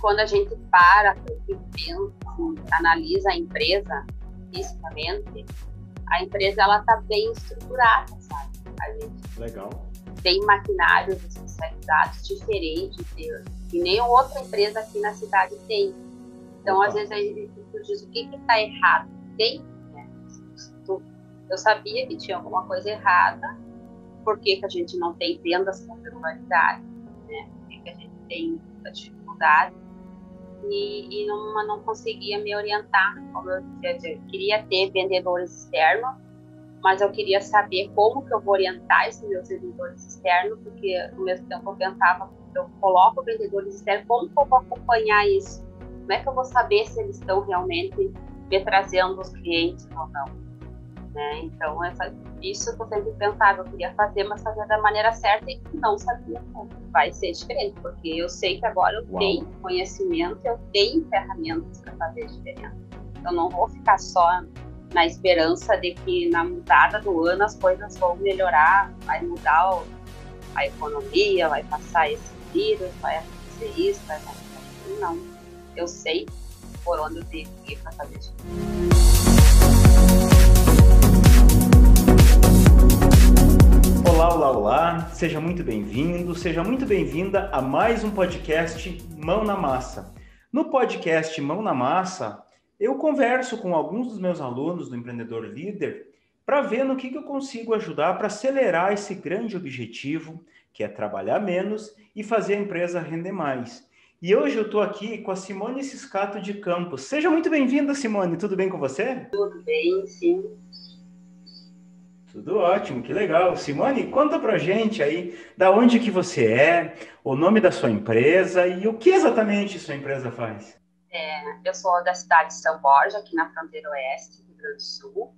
quando a gente para e pensa, assim, analisa a empresa fisicamente, a empresa ela está bem estruturada, sabe? A gente Legal. tem maquinários especializados diferentes que nenhuma outra empresa aqui na cidade tem. Então, às vezes, a gente diz o que está errado. Tem, né? Eu sabia que tinha alguma coisa errada, por que a gente não tem vendas com regularidade, né? Por que a gente tem muita dificuldade e não conseguia me orientar. Como eu dizia, eu queria ter vendedores externos, mas eu queria saber como que eu vou orientar esses meus vendedores externos, porque ao mesmo tempo eu pensava, eu coloco vendedores externos, como que eu vou acompanhar isso? Como é que eu vou saber se eles estão realmente me trazendo os clientes ou não? Né? Então, isso eu sempre pensava, eu queria fazer, mas fazer da maneira certa e não sabia como. Vai ser diferente, porque eu sei que agora eu tenho conhecimento, eu tenho ferramentas para fazer diferença. Eu não vou ficar só na esperança de que na mudada do ano as coisas vão melhorar, vai mudar a economia, vai passar esse vírus, vai acontecer isso, vai acontecer aquilo. Não. Eu sei por onde eu tenho que ir para fazer isso. Olá, olá, olá. Seja muito bem-vindo, seja muito bem-vinda a mais um podcast Mão na Massa. No podcast Mão na Massa, eu converso com alguns dos meus alunos do Empreendedor Líder para ver no que eu consigo ajudar para acelerar esse grande objetivo, que é trabalhar menos e fazer a empresa render mais. E hoje eu estou aqui com a Simone Ciscato de Campos. Seja muito bem-vinda, Simone. Tudo bem com você? Tudo bem, sim. Tudo ótimo, que legal. Simone, conta pra gente aí da onde que você é, o nome da sua empresa e o que exatamente sua empresa faz. Eu sou da cidade de São Borja, aqui na fronteira oeste do Rio Grande do Sul.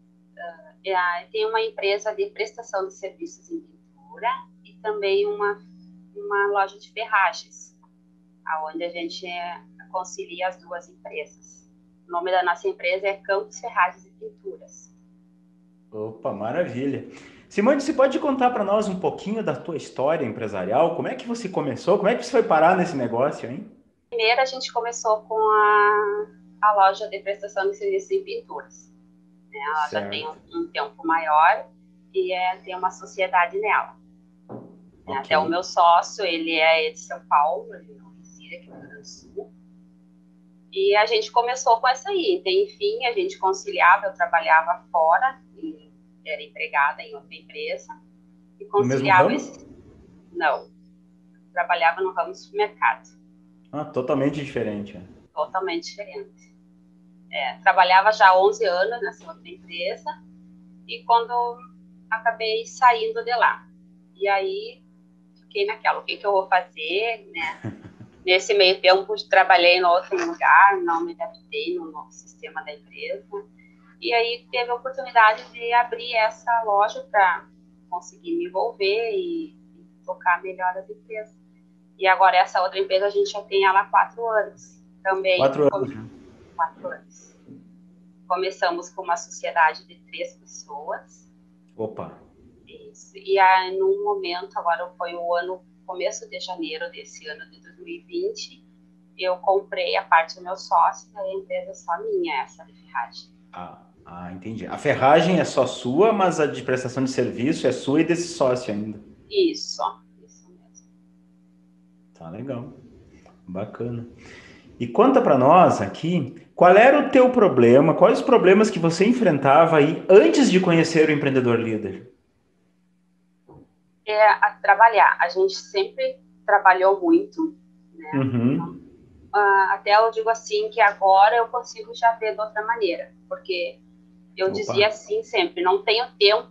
Tenho uma empresa de prestação de serviços em pintura e também uma loja de ferragens, onde a gente concilia as duas empresas. O nome da nossa empresa é Campos Ferragens e Pinturas. Opa, maravilha. Simone, você pode contar para nós um pouquinho da tua história empresarial? Como é que você começou? Como é que você foi parar nesse negócio, hein? Primeiro, a gente começou com a loja de prestação de serviços em pinturas. Ela já tem um tempo maior e tem uma sociedade nela. Okay. Até o meu sócio, ele é de São Paulo, ele não reside aqui no Rio Grande do Sul. E a gente começou com essa aí. Então, enfim, a gente conciliava, eu trabalhava fora, era empregada em outra empresa. E conciliava Não, trabalhava no ramo de supermercado. Totalmente diferente. Totalmente diferente. Trabalhava já há 11 anos nessa outra empresa e quando acabei saindo de lá. E aí, fiquei naquela, o que eu vou fazer, né? Nesse meio tempo, trabalhei em outro lugar, não me adaptei no novo sistema da empresa. E aí, teve a oportunidade de abrir essa loja para conseguir me envolver e tocar melhor as empresas. E agora, essa outra empresa, a gente já tem ela há 4 anos. Também. 4 anos. 4 anos. Começamos com uma sociedade de 3 pessoas. Opa! Isso. E aí, num momento, agora foi o começo de janeiro desse ano de 2020, eu comprei a parte do meu sócio, e a empresa é só minha, essa de ferragem. Entendi. A ferragem é só sua, mas a de prestação de serviço é sua e desse sócio ainda. Isso mesmo. Tá legal. Bacana. E conta para nós aqui, qual era o teu problema, quais os problemas que você enfrentava aí antes de conhecer o Empreendedor Líder? Trabalhar. A gente sempre trabalhou muito, né? Uhum. Até eu digo assim, que agora eu consigo já ver de outra maneira, porque eu dizia assim sempre, não tenho tempo,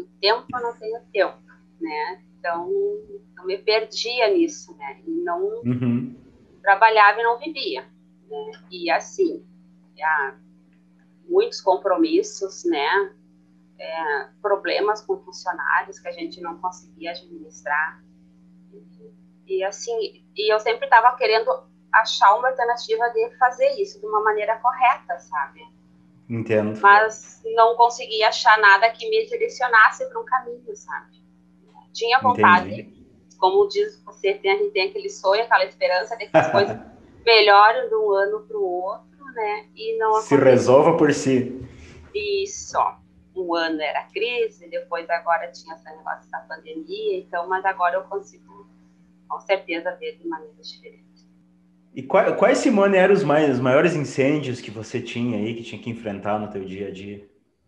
né? Então, eu me perdia nisso, né? E não trabalhava e não vivia, né? E assim, muitos compromissos, né? Problemas com funcionários que a gente não conseguia administrar. E assim, eu sempre estava querendo achar uma alternativa de fazer isso de uma maneira correta, sabe? Entendo. Mas não conseguia achar nada que me direcionasse para um caminho, sabe? Tinha vontade, como diz você, a gente tem aquele sonho, aquela esperança de que as coisas melhora de um ano para o outro, né? E não Se resolva por si. Isso. Um ano era crise, depois agora tinha esse negócio da pandemia, então, mas agora eu consigo, com certeza, ver de maneira diferente. E quais, Simone, eram os maiores incêndios que você tinha aí, que tinha que enfrentar no teu dia a dia?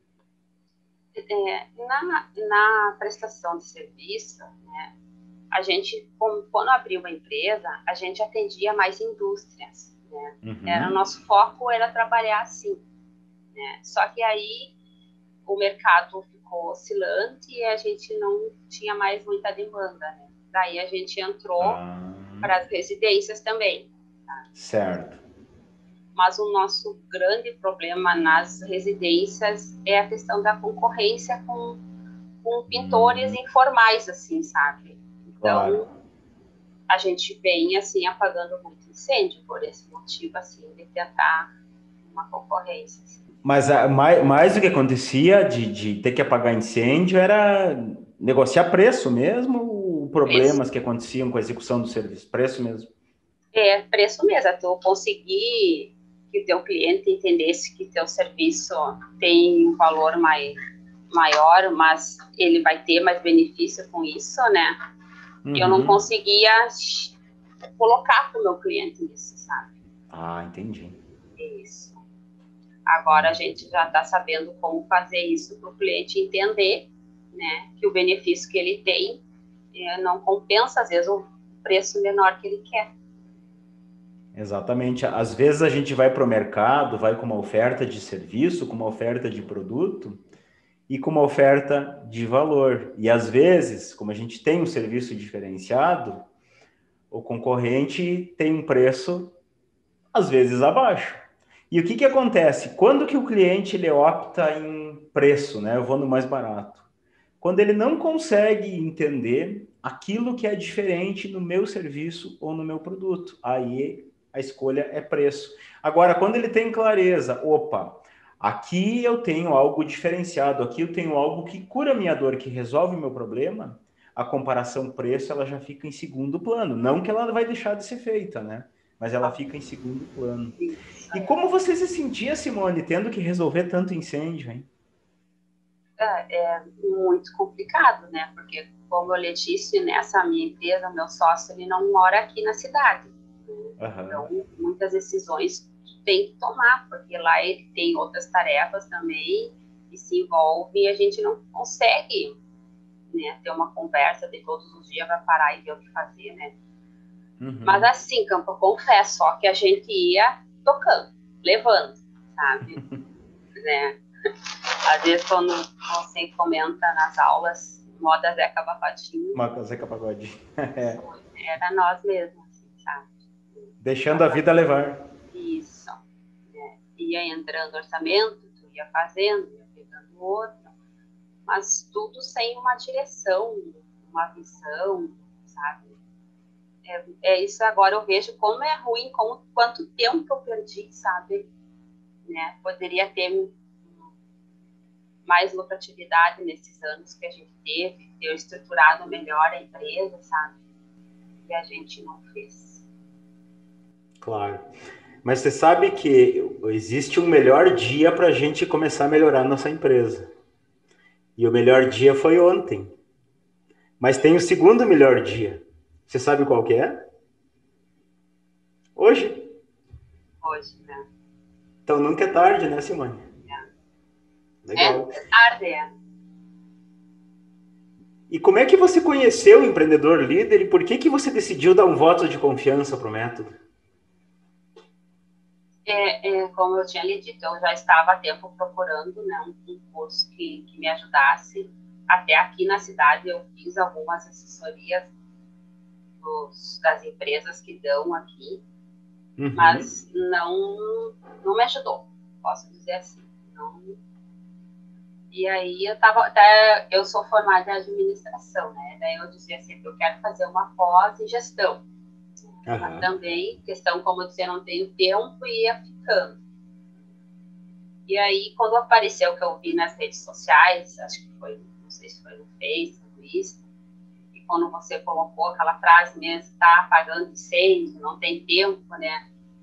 Na prestação de serviço, né, a gente, quando abriu uma empresa, a gente atendia mais indústrias, né? O nosso foco era trabalhar assim, né? Só que aí o mercado ficou oscilante e a gente não tinha mais muita demanda, né? Daí a gente entrou para as residências também. Tá? Certo. Mas o nosso grande problema nas residências é a questão da concorrência com pintores informais, assim, sabe? Então, claro, a gente vem, assim, apagando muito incêndio por esse motivo, assim, de tentar uma concorrência, assim. Mas mais o que acontecia de ter que apagar incêndio era negociar preço mesmo, ou problemas que aconteciam com a execução do serviço? Preço mesmo? Preço mesmo. É tu conseguir que o teu cliente entendesse que teu serviço tem um valor maior, mas ele vai ter mais benefício com isso, né? Eu não conseguia colocar para o meu cliente isso, sabe? Ah, entendi. Isso. Agora a gente já está sabendo como fazer isso para o cliente entender, né, que o benefício que ele tem não compensa, às vezes, o preço menor que ele quer. Exatamente. Às vezes a gente vai para o mercado, vai com uma oferta de serviço, com uma oferta de produto e com uma oferta de valor. E às vezes, como a gente tem um serviço diferenciado, o concorrente tem um preço, às vezes, abaixo. E o que acontece? Quando que o cliente ele opta em preço, né? Eu vou no mais barato. Quando ele não consegue entender aquilo que é diferente no meu serviço ou no meu produto. Aí a escolha é preço. Agora, quando ele tem clareza, opa, aqui eu tenho algo diferenciado, aqui eu tenho algo que cura minha dor, que resolve o meu problema, a comparação preço ela já fica em segundo plano. Não que ela vai deixar de ser feita, né? Mas ela fica em segundo plano. E como você se sentia, Simone, tendo que resolver tanto incêndio, hein? É muito complicado, né? Porque, como eu lhe disse, nessa minha empresa, meu sócio, ele não mora aqui na cidade. Então, muitas decisões tem que tomar, porque lá ele tem outras tarefas também e se envolve e a gente não consegue, né, ter uma conversa de todos os dias para parar e ver o que fazer, né? Mas assim, Campo, eu confesso só que a gente ia tocando, levando, sabe? Né? Às vezes, quando você comenta nas aulas, moda Zeca Pagodinho. Moda Zeca Pagodinho. Era nós mesmos, assim, sabe? Deixando a vida levar. Isso. Ia entrando orçamento, tu ia fazendo, ia pegando outro, mas tudo sem uma direção, uma visão, sabe? Isso agora eu vejo como é ruim, quanto tempo eu perdi, sabe? Né? Poderia ter mais lucratividade nesses anos que a gente teve, ter estruturado melhor a empresa, sabe? E a gente não fez. Claro. Mas você sabe que existe um melhor dia para a gente começar a melhorar a nossa empresa. E o melhor dia foi ontem. Mas tem o segundo melhor dia. Você sabe qual que é? Hoje. Hoje, né? Então nunca é tarde, né, Simone? Legal. É tarde, E como é que você conheceu o empreendedor líder e por que você decidiu dar um voto de confiança para o método? Como eu tinha lhe dito, eu já estava há tempo procurando, né, um curso que me ajudasse. Até aqui na cidade eu fiz algumas assessorias das empresas que dão aqui, mas não me ajudou, posso dizer assim. Não. E aí eu sou formada em administração, né? Daí eu dizia assim, eu quero fazer uma pós em gestão. Mas também, questão, como eu dizia, não tenho tempo e ia ficando. E aí, quando apareceu que eu vi nas redes sociais, acho que foi, não sei se foi no Facebook, no Insta, quando você colocou aquela frase mesmo, está apagando incêndio, não tem tempo, né?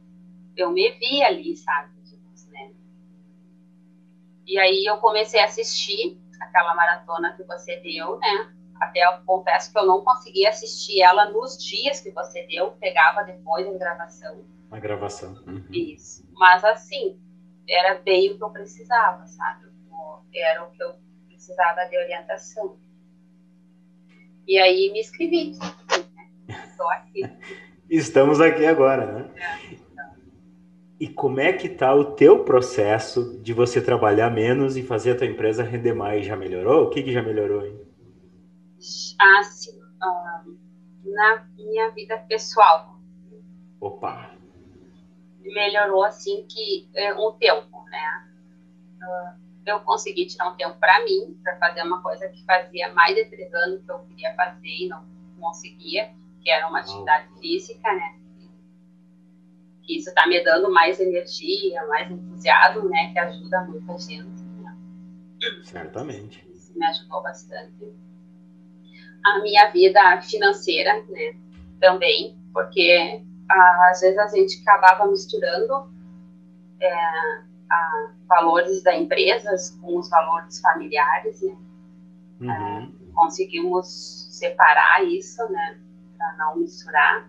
eu me vi ali, sabe? Né? E aí eu comecei a assistir aquela maratona que você deu, né? Até eu confesso que eu não conseguia assistir ela nos dias que você deu, pegava depois a gravação. A gravação. Isso. Mas assim, era bem o que eu precisava, sabe? Era o que eu precisava de orientação. E aí me inscrevi. Estou aqui. Estamos aqui agora, né? E como é que tá o teu processo de você trabalhar menos e fazer a tua empresa render mais? Já melhorou? O que já melhorou, hein? Assim, na minha vida pessoal. Opa! Melhorou assim que um tempo, né? Eu consegui tirar um tempo para mim, para fazer uma coisa que fazia mais de 3 anos que eu queria fazer e não conseguia, que era uma atividade física, né? Que isso está me dando mais energia, mais entusiasmo, né? Que ajuda muita gente. Né? Certamente. Isso me ajudou bastante. A minha vida financeira, né? Também, porque às vezes a gente acabava misturando valores da empresa com os valores familiares, né? Conseguimos separar isso, né? Para não misturar.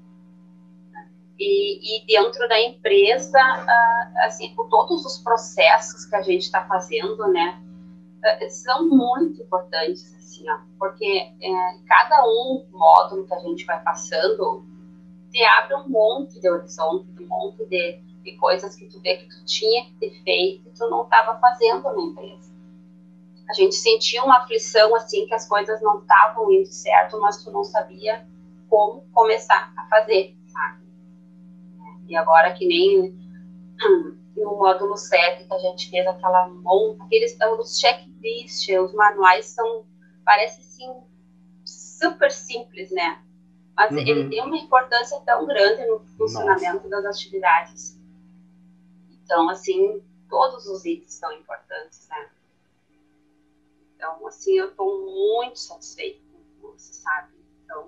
E dentro da empresa, assim, com todos os processos que a gente está fazendo, né? São muito importantes, assim, ó, porque cada módulo que a gente vai passando te abre um monte de horizonte, um monte de coisas que tu vê que tu tinha que ter feito e tu não estava fazendo na empresa. A gente sentia uma aflição, assim, que as coisas não estavam indo certo, mas tu não sabia como começar a fazer, sabe? E agora que nem no módulo 7 que a gente fez os checklists, os manuais parece assim, super simples, né? Mas ele tem uma importância tão grande no funcionamento das atividades. Então, assim, todos os itens são importantes, né? Então, assim, eu estou muito satisfeita com o curso, sabe? Então,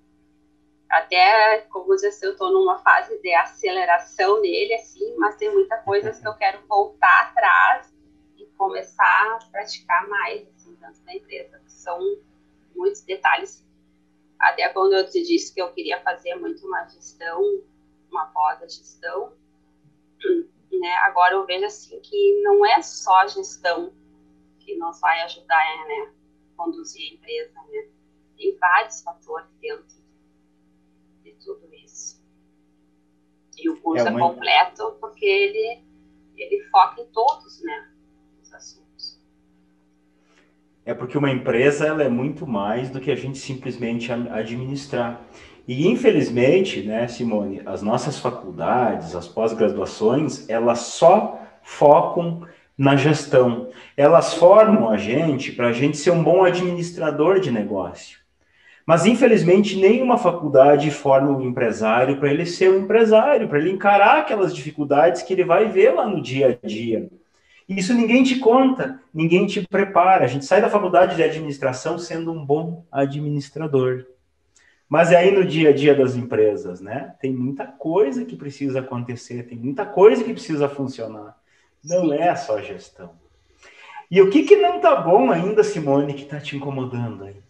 até, como dizer, eu estou numa fase de aceleração nele, assim, mas tem muita coisa que eu quero voltar atrás e começar a praticar mais, assim, dentro da empresa, que são muitos detalhes. Até quando eu te disse que eu queria fazer muito uma gestão, uma pós-gestão, né? Agora eu vejo, assim, que não é só a gestão que nos vai ajudar, né, a conduzir a empresa, né? Tem vários fatores dentro de tudo isso. E o curso é completo porque ele foca em todos, né, os assuntos. É porque uma empresa ela é muito mais do que a gente simplesmente administrar. E infelizmente, né, Simone, as nossas faculdades, as pós-graduações, elas só focam na gestão. Elas formam a gente para a gente ser um bom administrador de negócio. Mas, infelizmente, nenhuma faculdade forma um empresário para ele ser um empresário, para ele encarar aquelas dificuldades que ele vai ver lá no dia a dia. Isso ninguém te conta, ninguém te prepara. A gente sai da faculdade de administração sendo um bom administrador. Mas é aí no dia a dia das empresas, né? Tem muita coisa que precisa acontecer, tem muita coisa que precisa funcionar. Não Sim. É só gestão. E o que não está bom ainda, Simone, que está te incomodando aí?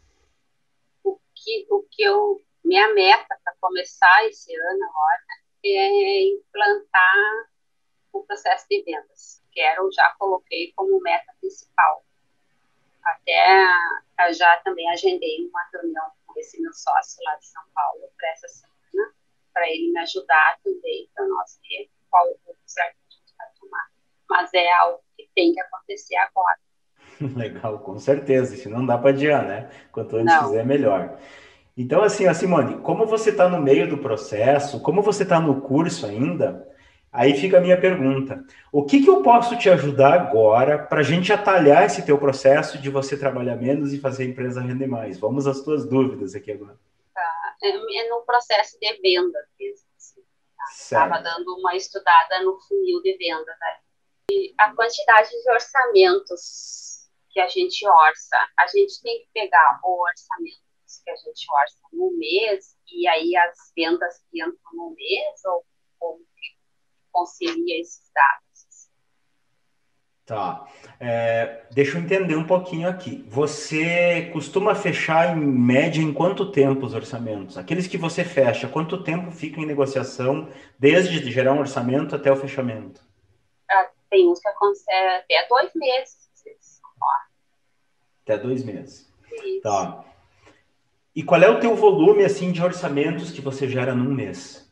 Minha meta para começar esse ano agora é implantar o processo de vendas. Já coloquei como meta principal. Até já também agendei uma reunião com esse meu sócio lá de São Paulo para essa semana, para ele me ajudar também, para nós ver qual o rumo certo que a gente vai tomar. Mas é algo que tem que acontecer agora. Legal, com certeza. Isso não dá para adiar, né? Quanto antes fizer, melhor. Então, assim, Simone, como você está no meio do processo, como você está no curso ainda, aí fica a minha pergunta. O que eu posso te ajudar agora para a gente atalhar esse teu processo de você trabalhar menos e fazer a empresa render mais? Vamos às tuas dúvidas aqui agora. Tá. É no processo de venda mesmo. Assim, tá? Estava dando uma estudada no funil de venda. Né? E a quantidade de orçamentos que a gente orça, a gente tem que pegar o orçamento que a gente orça no mês e aí as vendas que entram no mês ou como concilia esses dados. Tá. Deixa eu entender um pouquinho aqui. Você costuma fechar, em média, em quanto tempo os orçamentos? Aqueles que você fecha, quanto tempo fica em negociação, desde gerar um orçamento até o fechamento? Tem uns que acontecem até 2 meses. Até 2 meses. Isso. Tá. E qual é o teu volume, assim, de orçamentos que você gera num mês?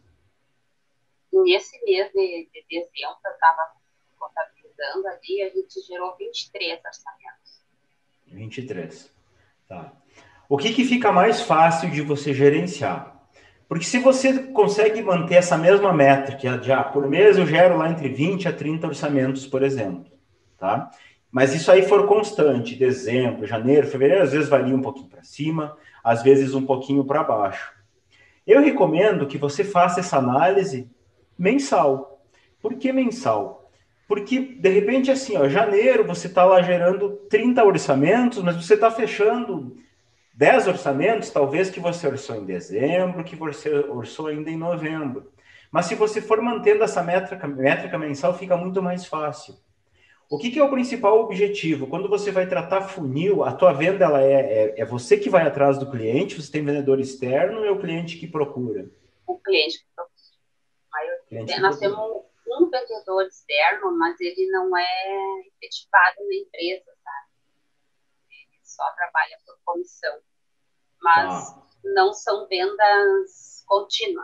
Nesse mês de dezembro, eu estava contabilizando ali, a gente gerou 23 orçamentos. 23. Tá. O que fica mais fácil de você gerenciar? Porque se você consegue manter essa mesma métrica, já por mês eu gero lá entre 20 a 30 orçamentos, por exemplo, tá? Mas isso aí for constante, dezembro, janeiro, fevereiro, às vezes varia um pouquinho para cima, às vezes um pouquinho para baixo. Eu recomendo que você faça essa análise mensal. Por que mensal? Porque, de repente, assim, ó, janeiro você está lá gerando 30 orçamentos, mas você está fechando 10 orçamentos, talvez que você orçou em dezembro, que você orçou ainda em novembro. Mas se você for mantendo essa métrica mensal, fica muito mais fácil. O que é o principal objetivo? Quando você vai tratar funil, a tua venda ela é você que vai atrás do cliente, você tem vendedor externo ou é o cliente que procura? O cliente que nós temos um vendedor externo, mas ele não é efetivado na empresa, sabe? Ele só trabalha por comissão. Mas não são vendas contínuas.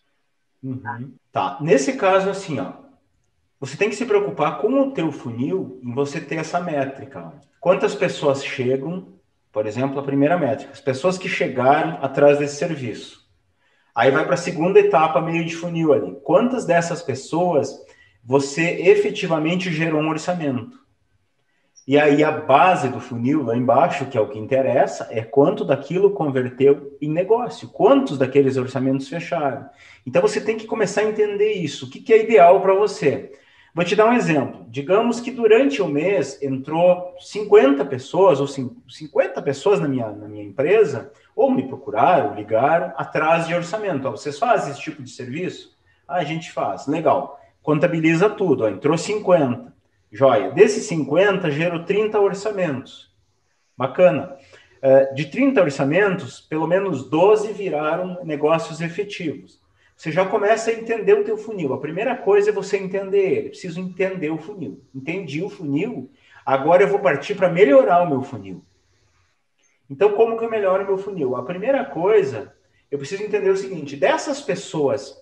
Tá. Nesse caso, assim, ó, você tem que se preocupar com o teu funil em você ter essa métrica. Quantas pessoas chegam, por exemplo, a primeira métrica, as pessoas que chegaram atrás desse serviço. Aí vai para a segunda etapa, meio de funil ali. Quantas dessas pessoas você efetivamente gerou um orçamento? E aí a base do funil lá embaixo, que é o que interessa, é quanto daquilo converteu em negócio, quantos daqueles orçamentos fecharam. Então você tem que começar a entender isso. O que é ideal para você? Vou te dar um exemplo. Digamos que durante o mês entrou 50 pessoas, ou 50 pessoas na minha empresa, ou me procuraram, ligaram, atrás de orçamento. Ó, vocês fazem esse tipo de serviço? Ah, a gente faz. Legal. Contabiliza tudo. Ó, entrou 50. Joia. Desses 50, gerou 30 orçamentos. Bacana. De 30 orçamentos, pelo menos 12 viraram negócios efetivos. Você já começa a entender o teu funil. A primeira coisa é você entender ele. Preciso entender o funil. Entendi o funil, agora eu vou partir para melhorar o meu funil. Então, como que eu melhoro o meu funil? A primeira coisa, eu preciso entender o seguinte: dessas pessoas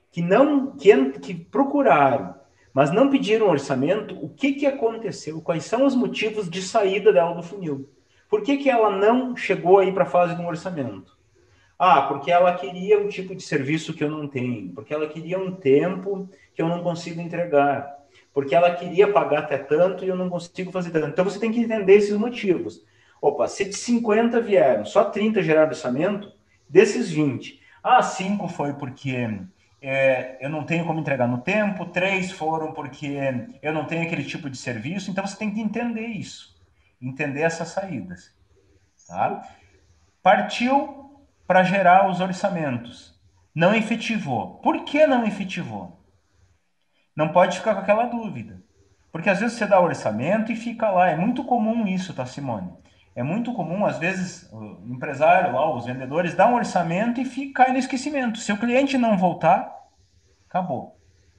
que procuraram, mas não pediram orçamento, o que aconteceu? Quais são os motivos de saída dela do funil? Por que ela não chegou aí para a fase de um orçamento? Ah, porque ela queria um tipo de serviço que eu não tenho, porque ela queria um tempo que eu não consigo entregar, porque ela queria pagar até tanto e eu não consigo fazer tanto. Então você tem que entender esses motivos. Opa, se de 50 vieram, só 30 geraram orçamento, desses 20. 5 foi porque eu não tenho como entregar no tempo, 3 foram porque eu não tenho aquele tipo de serviço. Então você tem que entender isso, entender essas saídas. Tá? Partiu para gerar os orçamentos. Não efetivou. Por que não efetivou? Não pode ficar com aquela dúvida. Porque às vezes você dá o orçamento e fica lá. É muito comum isso, tá, Simone? É muito comum, às vezes, o empresário lá, os vendedores, dão um orçamento e cai no esquecimento. Se o cliente não voltar, acabou.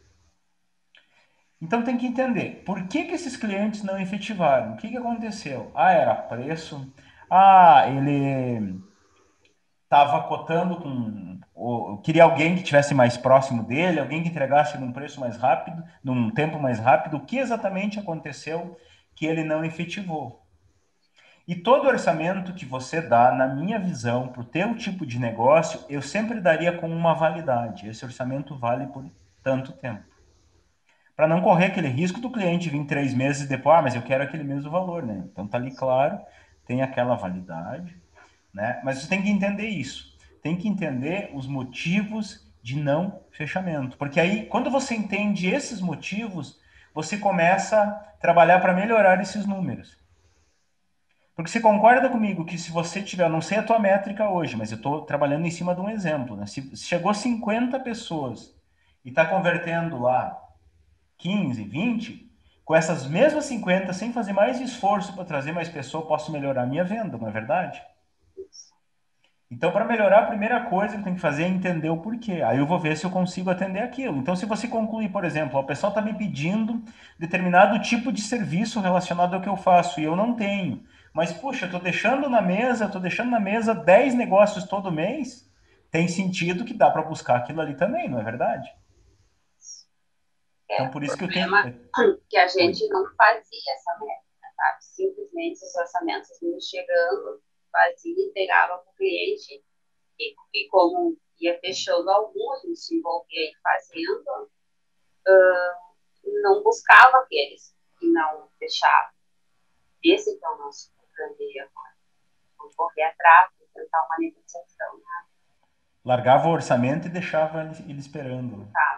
Então tem que entender, por que esses clientes não efetivaram? O que aconteceu? Era preço. Ele estava cotando queria alguém que tivesse mais próximo dele, alguém que entregasse num preço mais rápido, num tempo mais rápido. O que exatamente aconteceu que ele não efetivou? E todo orçamento que você dá, na minha visão, para o teu tipo de negócio, eu sempre daria com uma validade. Esse orçamento vale por tanto tempo. Para não correr aquele risco do cliente vir 3 meses e depois, mas eu quero aquele mesmo valor, né? Então tá ali claro, tem aquela validade, né? Mas você tem que entender isso. Tem que entender os motivos de não fechamento. Porque aí, quando você entende esses motivos, você começa a trabalhar para melhorar esses números. Porque você concorda comigo que se você tiver, eu não sei a tua métrica hoje, mas eu estou trabalhando em cima de um exemplo, né? Se chegou 50 pessoas e está convertendo lá 15, 20, com essas mesmas 50, sem fazer mais esforço para trazer mais pessoa, eu posso melhorar a minha venda, não é verdade? Então, para melhorar, a primeira coisa que eu tenho que fazer é entender o porquê. Aí eu vou ver se eu consigo atender aquilo. Então, se você concluir, por exemplo, o pessoal está me pedindo determinado tipo de serviço relacionado ao que eu faço e eu não tenho. Mas, puxa, eu estou deixando na mesa 10 negócios todo mês, tem sentido que dá para buscar aquilo ali também, não é verdade? Então, O por isso que eu tenho... problema é que a Oi. gente não fazia essa métrica, sabe? Simplesmente os orçamentos vinham chegando, fazia, entregava para o cliente e como ia fechando alguns, a gente se envolvia em fazendo, não buscava aqueles que não fechavam. Esse que é o nosso grande erro. Vamos correr atrás, tentar uma negociação. Né? Largava o orçamento e deixava ele esperando. Tá.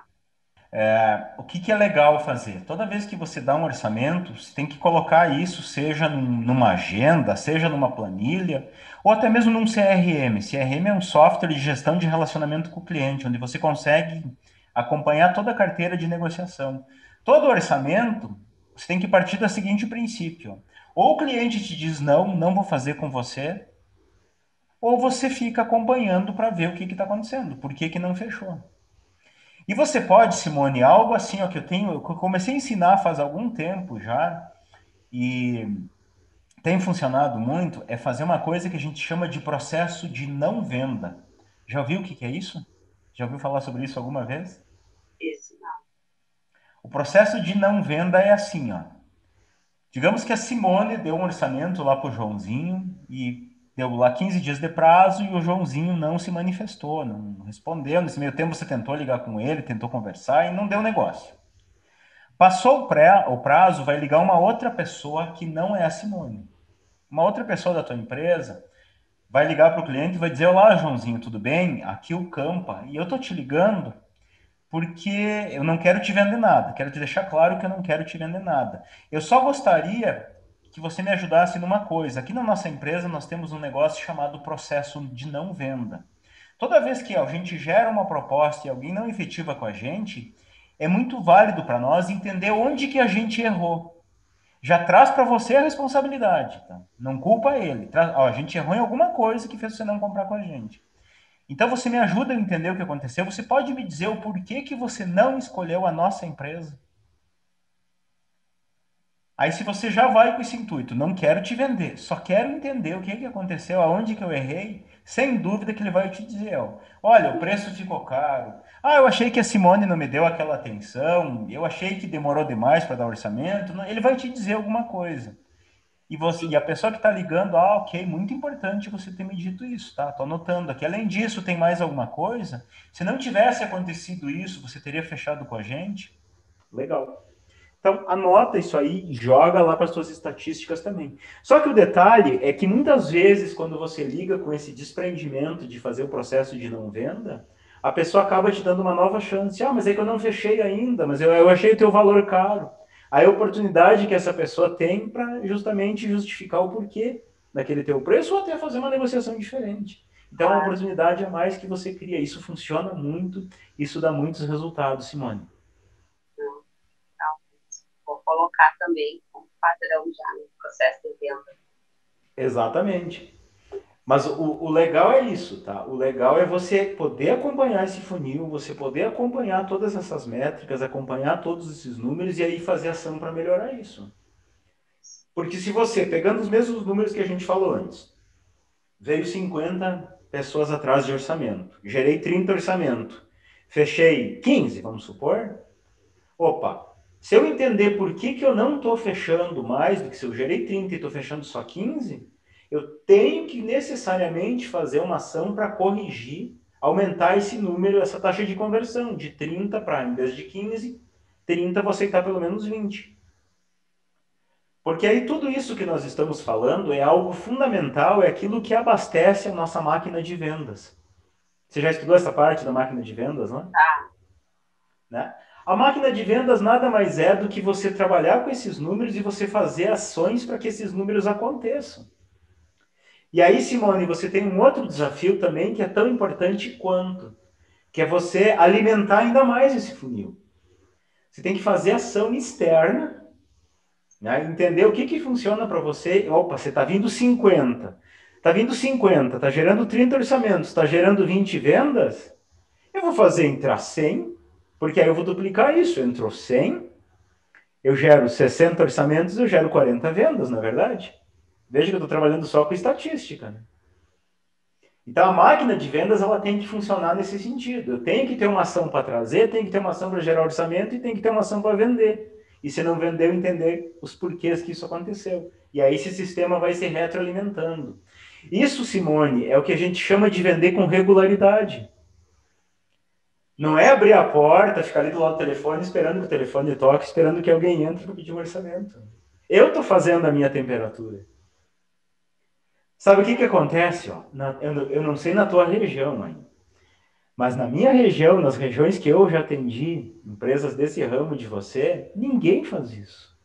O que é legal fazer? Toda vez que você dá um orçamento, você tem que colocar isso, seja numa agenda, seja numa planilha, ou até mesmo num CRM. CRM é um software de gestão de relacionamento com o cliente, onde você consegue acompanhar toda a carteira de negociação. Todo orçamento, você tem que partir do seguinte princípio. Ou o cliente te diz não, não vou fazer com você, ou você fica acompanhando para ver o que está acontecendo, por que não fechou. E você pode, Simone, algo assim, ó, eu comecei a ensinar faz algum tempo já, e tem funcionado muito, é fazer uma coisa que a gente chama de processo de não venda. Já ouviu o que é isso? Já ouviu falar sobre isso alguma vez? Esse não. O processo de não venda é assim, ó. Digamos que a Simone deu um orçamento lá pro Joãozinho e deu lá 15 dias de prazo e o Joãozinho não se manifestou, não respondeu. Nesse meio tempo você tentou ligar com ele, tentou conversar e não deu negócio. Passou o prazo, vai ligar uma outra pessoa que não é a Simone. Uma outra pessoa da tua empresa vai ligar para o cliente e vai dizer: olá, Joãozinho, tudo bem? Aqui é o Campa. E eu tô te ligando porque eu não quero te vender nada. Quero te deixar claro que eu não quero te vender nada. Eu só gostaria que você me ajudasse numa coisa. Aqui na nossa empresa nós temos um negócio chamado processo de não venda. Toda vez que a gente gera uma proposta e alguém não efetiva com a gente, é muito válido para nós entender onde que a gente errou. Já traz para você a responsabilidade, tá? Não culpa ele. Ó, a gente errou em alguma coisa que fez você não comprar com a gente. Então você me ajuda a entender o que aconteceu. Você pode me dizer o porquê que você não escolheu a nossa empresa? Aí se você já vai com esse intuito, não quero te vender, só quero entender o que aconteceu, aonde que eu errei, sem dúvida que ele vai te dizer, ó, olha, o preço ficou caro. Ah, eu achei que a Simone não me deu aquela atenção, eu achei que demorou demais para dar orçamento. Ele vai te dizer alguma coisa. E a pessoa que está ligando, ok, muito importante você ter me dito isso, tá? Tô anotando aqui. Além disso, tem mais alguma coisa? Se não tivesse acontecido isso, você teria fechado com a gente? Legal. Então, anota isso aí e joga lá para as suas estatísticas também. Só que o detalhe é que muitas vezes, quando você liga com esse desprendimento de fazer o processo de não venda, a pessoa acaba te dando uma nova chance. Ah, mas é que eu não fechei ainda, mas eu achei o teu valor caro. Aí a oportunidade que essa pessoa tem para justamente justificar o porquê daquele teu preço ou até fazer uma negociação diferente. Então, é uma oportunidade a mais que você cria. Isso funciona muito, isso dá muitos resultados, Simone. Vou colocar também como padrão já no processo de venda. Exatamente. Mas o legal é isso, tá? O legal é você poder acompanhar esse funil, você poder acompanhar todas essas métricas, acompanhar todos esses números e aí fazer ação para melhorar isso. Porque se você, pegando os mesmos números que a gente falou antes, veio 50 pessoas atrás de orçamento, gerei 30 orçamento, fechei 15, vamos supor. Opa, se eu entender por que eu não estou fechando mais do que se eu gerei 30 e estou fechando só 15, eu tenho que necessariamente fazer uma ação para corrigir, aumentar esse número, essa taxa de conversão, de 30 para, em vez de 15, 30 vou aceitar pelo menos 20. Porque aí tudo isso que nós estamos falando é algo fundamental, é aquilo que abastece a nossa máquina de vendas. Você já estudou essa parte da máquina de vendas, não é? Tá. Né? A máquina de vendas nada mais é do que você trabalhar com esses números e você fazer ações para que esses números aconteçam. E aí, Simone, você tem um outro desafio também que é tão importante quanto, que é você alimentar ainda mais esse funil. Você tem que fazer ação externa, né? Entender o que funciona para você. Opa, você está vindo 50. Está vindo 50, está gerando 30 orçamentos, está gerando 20 vendas. Eu vou fazer entrar 100, porque aí eu vou duplicar isso. Entrou 100, eu gero 60 orçamentos, eu gero 40 vendas, na verdade. Veja que eu estou trabalhando só com estatística, né? Então, a máquina de vendas ela tem que funcionar nesse sentido. Eu tenho que ter uma ação para trazer, tenho que ter uma ação para gerar orçamento e tenho que ter uma ação para vender. E se não vender, eu entender os porquês que isso aconteceu. E aí esse sistema vai se retroalimentando. Isso, Simone, é o que a gente chama de vender com regularidade. Não é abrir a porta, ficar ali do lado do telefone, esperando que o telefone toque, esperando que alguém entre para pedir um orçamento. Eu estou fazendo a minha temperatura. Sabe o que acontece? Ó? Eu não sei na tua região, mãe, mas na minha região, nas regiões que eu já atendi, empresas desse ramo de você, ninguém faz isso.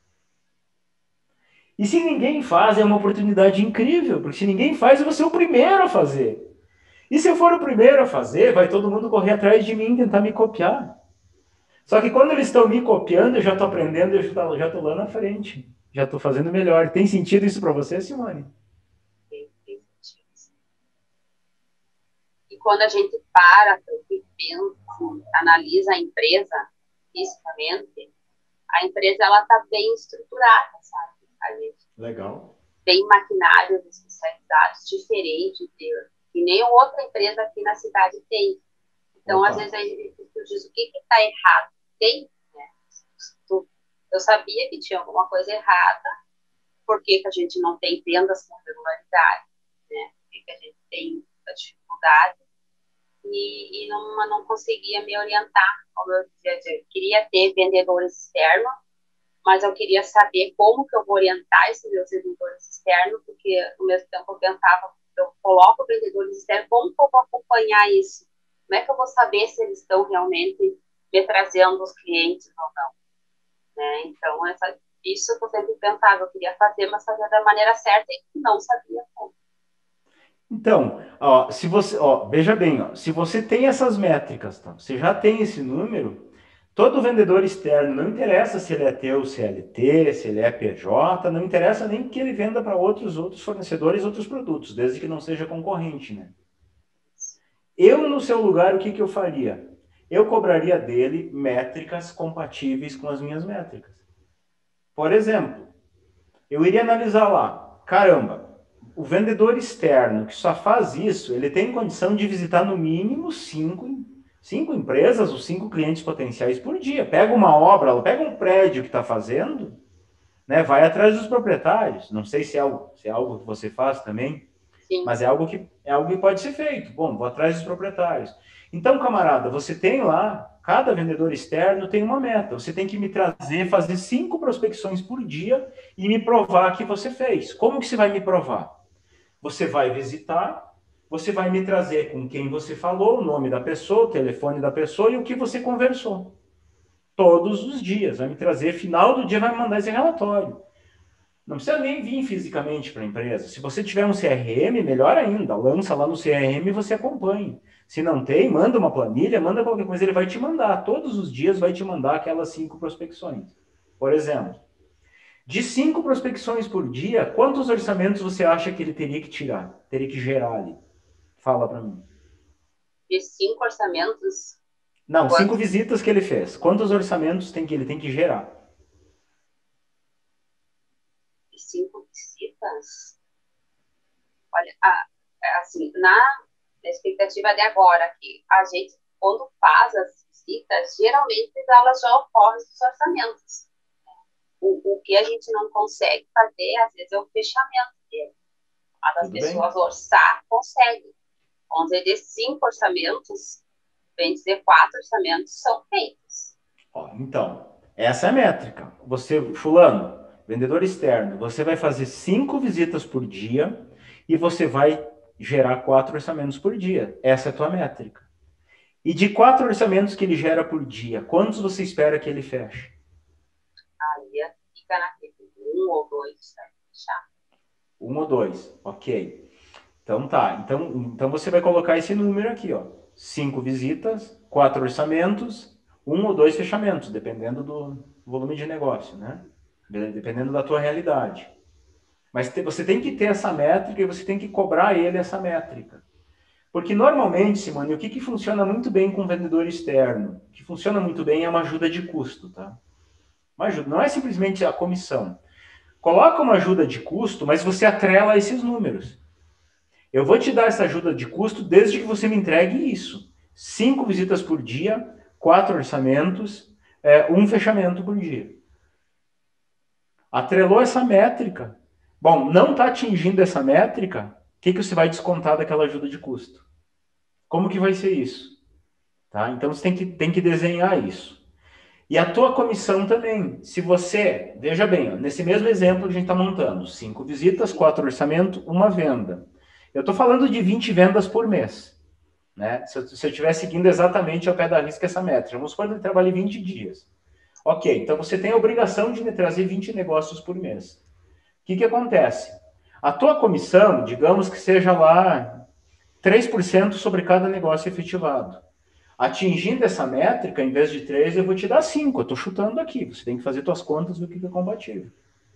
E se ninguém faz, é uma oportunidade incrível, porque se ninguém faz, eu vou ser o primeiro a fazer. E se eu for o primeiro a fazer, vai todo mundo correr atrás de mim e tentar me copiar. Só que quando eles estão me copiando, eu já estou aprendendo, eu já estou lá na frente. Já estou fazendo melhor. Tem sentido isso para você, Simone? E quando a gente para e pensa, analisa a empresa fisicamente, a empresa ela está bem estruturada, sabe? A gente Legal. tem maquinários especializados diferentes que nenhuma outra empresa aqui na cidade tem. Então, às vezes, tu diz o que está errado. Tem, né? Eu sabia que tinha alguma coisa errada, por que a gente não tem vendas com regularidade, né? Por que a gente tem a dificuldade e não conseguia me orientar. Como eu dizia, eu queria ter vendedores externos, mas eu queria saber como que eu vou orientar esses meus vendedores externos, porque ao mesmo tempo eu pensava, eu coloco vendedores externos, como que eu vou acompanhar isso? Como é que eu vou saber se eles estão realmente me trazendo os clientes ou não? Né? Então, isso eu sempre pensava, eu queria fazer, mas fazer da maneira certa e não sabia como. Então, ó, se você, ó, veja bem, ó, se você tem essas métricas, tá? Você já tem esse número, todo vendedor externo, não interessa se ele é teu CLT, se ele é PJ, não interessa nem que ele venda para outros fornecedores, outros produtos, desde que não seja concorrente, né? Eu, no seu lugar, o que eu faria? Eu cobraria dele métricas compatíveis com as minhas métricas. Por exemplo, eu iria analisar lá, caramba, o vendedor externo que só faz isso, ele tem condição de visitar no mínimo cinco empresas ou 5 clientes potenciais por dia. Pega uma obra, pega um prédio que está fazendo, né, vai atrás dos proprietários. Não sei se é algo que você faz também, Sim. mas é algo que pode ser feito. Bom, vou atrás dos proprietários. Então, camarada, você tem lá, cada vendedor externo tem uma meta. Você tem que me trazer, fazer 5 prospecções por dia e me provar que você fez. Como que você vai me provar? Você vai visitar, você vai me trazer com quem você falou, o nome da pessoa, o telefone da pessoa e o que você conversou. Todos os dias. Vai me trazer, final do dia vai me mandar esse relatório. Não precisa nem vir fisicamente para a empresa. Se você tiver um CRM, melhor ainda. Lança lá no CRM e você acompanha. Se não tem, manda uma planilha, manda qualquer coisa, ele vai te mandar. Todos os dias vai te mandar aquelas 5 prospecções. Por exemplo, de 5 prospecções por dia, quantos orçamentos você acha que ele teria que tirar? Teria que gerar ali? Fala para mim. De 5 orçamentos? Não, 5 visitas que ele fez. Quantos orçamentos ele tem que gerar? De 5 visitas? Olha, assim, na expectativa de agora, que a gente, quando faz as visitas, geralmente elas já ocorrem os orçamentos. O que a gente não consegue fazer, às vezes, é o fechamento dele. Mas as pessoas orçar, conseguem. Vamos dizer, de 5 orçamentos, bem dizer, 4 orçamentos são feitos. Ó, então, essa é a métrica. Você, fulano, vendedor externo, você vai fazer 5 visitas por dia e você vai gerar 4 orçamentos por dia. Essa é a tua métrica. E de 4 orçamentos que ele gera por dia, quantos você espera que ele feche? Aí fica naquele 1 ou 2, vai fechar. 1 ou 2, ok. Então tá, então você vai colocar esse número aqui, ó. 5 visitas, 4 orçamentos, um ou dois fechamentos, dependendo do volume de negócio, né? Dependendo da tua realidade. Mas você tem que ter essa métrica e você tem que cobrar ele essa métrica. Porque normalmente, Simone, o que funciona muito bem com o vendedor externo? O que funciona muito bem é uma ajuda de custo, tá? Uma ajuda, não é simplesmente a comissão. Coloca uma ajuda de custo, mas você atrela esses números. Eu vou te dar essa ajuda de custo desde que você me entregue isso. 5 visitas por dia, 4 orçamentos, um fechamento por dia. Atrelou essa métrica. Bom, não está atingindo essa métrica, o que você vai descontar daquela ajuda de custo? Como que vai ser isso? Tá? Então você tem que desenhar isso. E a tua comissão também. Se você, veja bem, ó, nesse mesmo exemplo que a gente está montando, 5 visitas, 4 orçamento, uma venda. Eu estou falando de 20 vendas por mês. Né? Se eu estiver seguindo exatamente ao pé da risca essa métrica, vamos supor que ele trabalhe 20 dias. Ok, então você tem a obrigação de me trazer 20 negócios por mês. O que acontece? A tua comissão, digamos que seja lá 3% sobre cada negócio efetivado. Atingindo essa métrica, em vez de 3, eu vou te dar 5. Eu estou chutando aqui. Você tem que fazer suas contas do que é compatível.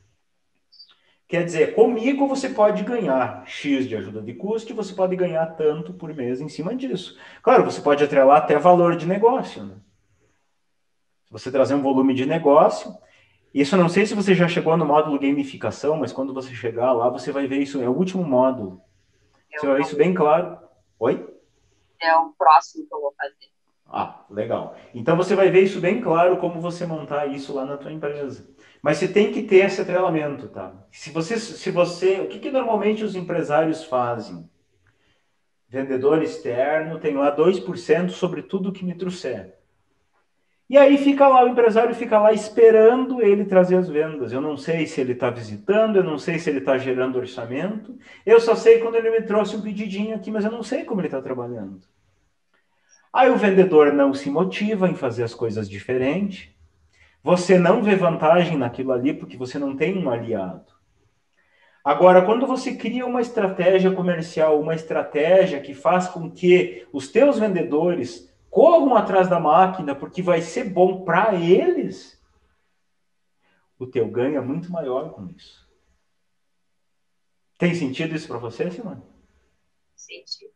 Quer dizer, comigo você pode ganhar X de ajuda de custo e você pode ganhar tanto por mês em cima disso. Claro, você pode atrelar até valor de negócio. Né? Se você trazer um volume de negócio, isso eu não sei se você já chegou no módulo gamificação, mas quando você chegar lá, você vai ver isso, é o último módulo. Você vai ver isso bem claro. Oi? É o próximo que eu vou fazer. Ah, legal. Então você vai ver isso bem claro como você montar isso lá na tua empresa. Mas você tem que ter esse atrelamento, tá? O que normalmente os empresários fazem? Vendedor externo tem lá 2% sobre tudo que me trouxer. E aí fica lá, o empresário fica lá esperando ele trazer as vendas. Eu não sei se ele está visitando, eu não sei se ele está gerando orçamento. Eu só sei quando ele me trouxe um pedidinho aqui, mas eu não sei como ele está trabalhando. Aí o vendedor não se motiva em fazer as coisas diferentes. Você não vê vantagem naquilo ali porque você não tem um aliado. Agora, quando você cria uma estratégia comercial, uma estratégia que faz com que os teus vendedores corram atrás da máquina porque vai ser bom para eles, o teu ganho é muito maior com isso. Tem sentido isso para você, Simone? Sentido.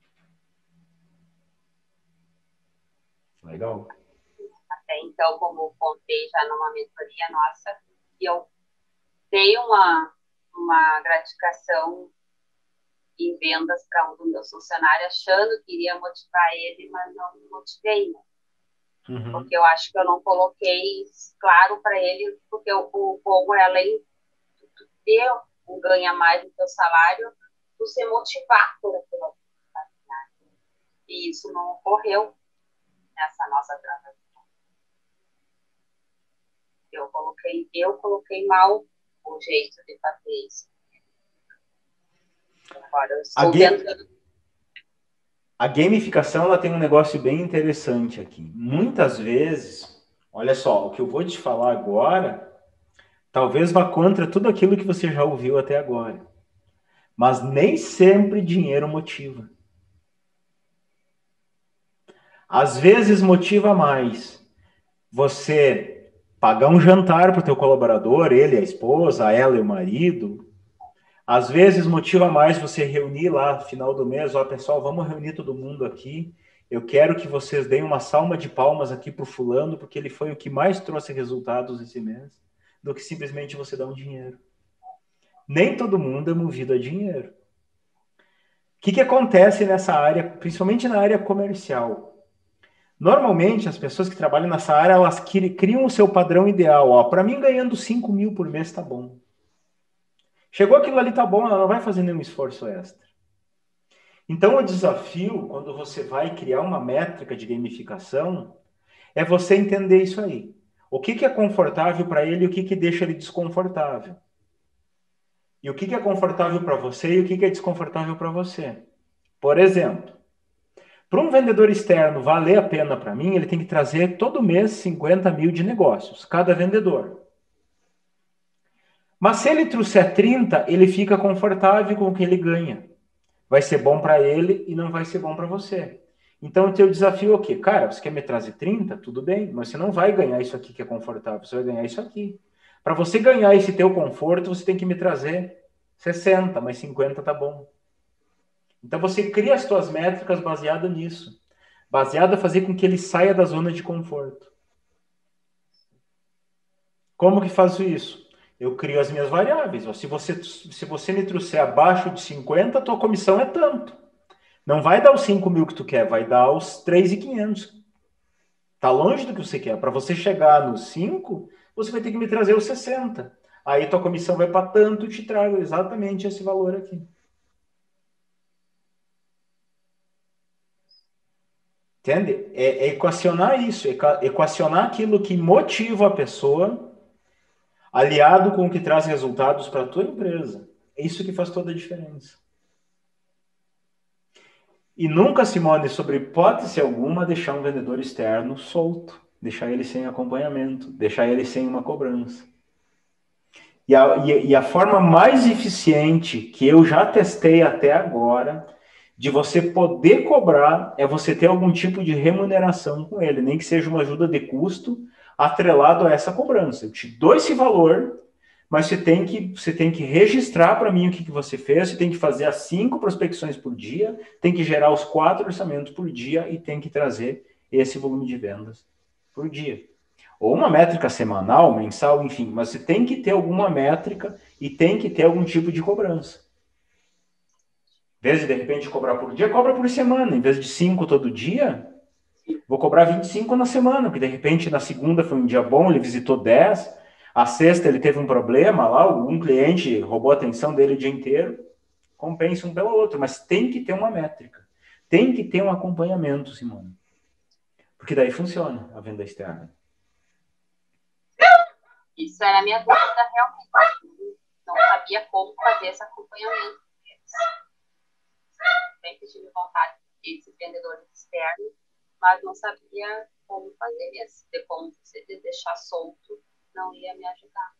Legal. Até então, como eu contei já numa mentoria nossa, eu dei uma gratificação em vendas para um dos meus funcionários, achando que iria motivar ele, mas não motivei, né? Uhum. Porque eu acho que eu não coloquei claro para ele, porque o bom é, além de ter um ganho a mais do teu salário, tu ser motivado por aquilo. E isso não ocorreu nessa nossa transação. Eu coloquei mal o jeito de fazer isso. Agora eu estou tentando. A gamificação ela tem um negócio bem interessante aqui. Muitas vezes, olha só, o que eu vou te falar agora, talvez vá contra tudo aquilo que você já ouviu até agora. Mas nem sempre dinheiro motiva. Às vezes motiva mais você pagar um jantar para o teu colaborador, ele, a esposa, ela e o marido. Às vezes motiva mais você reunir lá no final do mês, ó, pessoal, vamos reunir todo mundo aqui. Eu quero que vocês deem uma salva de palmas aqui para o fulano, porque ele foi o que mais trouxe resultados esse mês, do que simplesmente você dar um dinheiro. Nem todo mundo é movido a dinheiro. O que acontece nessa área, principalmente na área comercial? Normalmente, as pessoas que trabalham nessa área, elas criam o seu padrão ideal. Ó, para mim, ganhando 5 mil por mês tá bom. Chegou aquilo ali, tá bom, ela não vai fazer nenhum esforço extra. Então, o desafio, quando você vai criar uma métrica de gamificação, é você entender isso aí. O que é confortável para ele e o que deixa ele desconfortável. E o que é confortável para você e o que é desconfortável para você. Por exemplo, para um vendedor externo valer a pena para mim, ele tem que trazer todo mês 50 mil de negócios, cada vendedor. Mas se ele trouxer 30, ele fica confortável com o que ele ganha. Vai ser bom para ele e não vai ser bom para você. Então, o teu desafio é o quê? Cara, você quer me trazer 30? Tudo bem, mas você não vai ganhar isso aqui que é confortável, você vai ganhar isso aqui. Para você ganhar esse teu conforto, você tem que me trazer 60, mas 50 tá bom. Então, você cria as tuas métricas baseado nisso. Baseado a fazer com que ele saia da zona de conforto. Como que faço isso? Eu crio as minhas variáveis. Se você me trouxer abaixo de 50, a tua comissão é tanto. Não vai dar os 5 mil que tu quer, vai dar os 3.500. Tá longe do que você quer. Para você chegar nos 5, você vai ter que me trazer os 60. Aí tua comissão vai para tanto, eu te trago exatamente esse valor aqui. Entende? É equacionar isso, equacionar aquilo que motiva a pessoa, aliado com o que traz resultados para a tua empresa. É isso que faz toda a diferença. E nunca, Simone, sobre hipótese alguma, deixar um vendedor externo solto, deixar ele sem acompanhamento, deixar ele sem uma cobrança. E a forma mais eficiente que eu já testei até agora de você poder cobrar é você ter algum tipo de remuneração com ele, nem que seja uma ajuda de custo atrelado a essa cobrança. Eu te dou esse valor, mas você tem que registrar para mim o que você fez, você tem que fazer as 5 prospecções por dia, tem que gerar os 4 orçamentos por dia e tem que trazer esse volume de vendas por dia. Ou uma métrica semanal, mensal, enfim, mas você tem que ter alguma métrica e tem que ter algum tipo de cobrança. Em vez de repente cobrar por dia, cobra por semana. Em vez de 5 todo dia, vou cobrar 25 na semana, porque de repente na segunda foi um dia bom, ele visitou 10, a sexta ele teve um problema lá, um cliente roubou a atenção dele o dia inteiro, compensa um pelo outro, mas tem que ter uma métrica. Tem que ter um acompanhamento, Simone. Porque daí funciona a venda externa. Isso era a minha dúvida realmente. Não sabia como fazer esse acompanhamento. Sempre tive vontade de ter esse vendedor externo, mas não sabia como fazer isso. De como você deixar solto não ia me ajudar.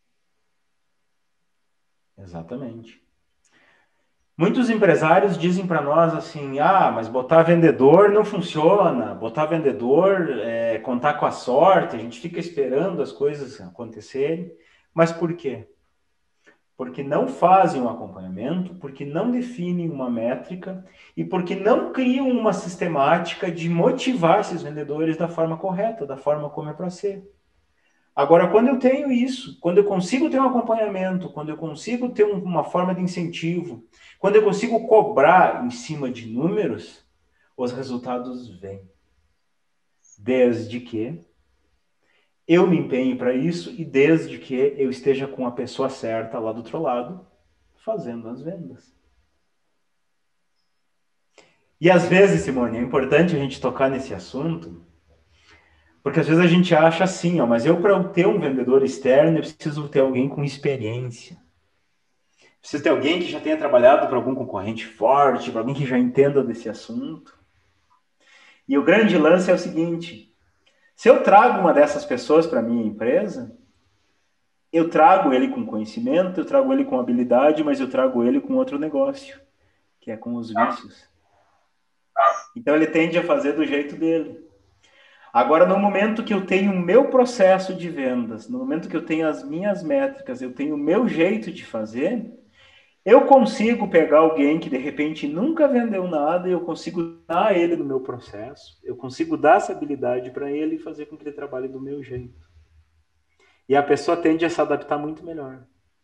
Exatamente. Muitos empresários dizem para nós assim, mas botar vendedor não funciona, botar vendedor é contar com a sorte, a gente fica esperando as coisas acontecerem. Mas por quê? Porque não fazem um acompanhamento, porque não definem uma métrica e porque não criam uma sistemática de motivar esses vendedores da forma correta, da forma como é para ser. Agora, quando eu tenho isso, quando eu consigo ter um acompanhamento, quando eu consigo ter uma forma de incentivo, quando eu consigo cobrar em cima de números, os resultados vêm. Desde que eu me empenhe para isso e desde que eu esteja com a pessoa certa lá do outro lado, fazendo as vendas. E às vezes, Simone, é importante a gente tocar nesse assunto, porque às vezes a gente acha assim, mas eu para ter um vendedor externo, eu preciso ter alguém com experiência. Preciso ter alguém que já tenha trabalhado para algum concorrente forte, para alguém que já entenda desse assunto. E o grande lance é o seguinte, se eu trago uma dessas pessoas para a minha empresa, eu trago ele com conhecimento, eu trago ele com habilidade, mas eu trago ele com outro negócio, que é com os vícios. Então ele tende a fazer do jeito dele. Agora, no momento que eu tenho o meu processo de vendas, no momento que eu tenho as minhas métricas, eu tenho o meu jeito de fazer, eu consigo pegar alguém que de repente nunca vendeu nada e eu consigo dar ele no meu processo, eu consigo dar essa habilidade para ele e fazer com que ele trabalhe do meu jeito. E a pessoa tende a se adaptar muito melhor.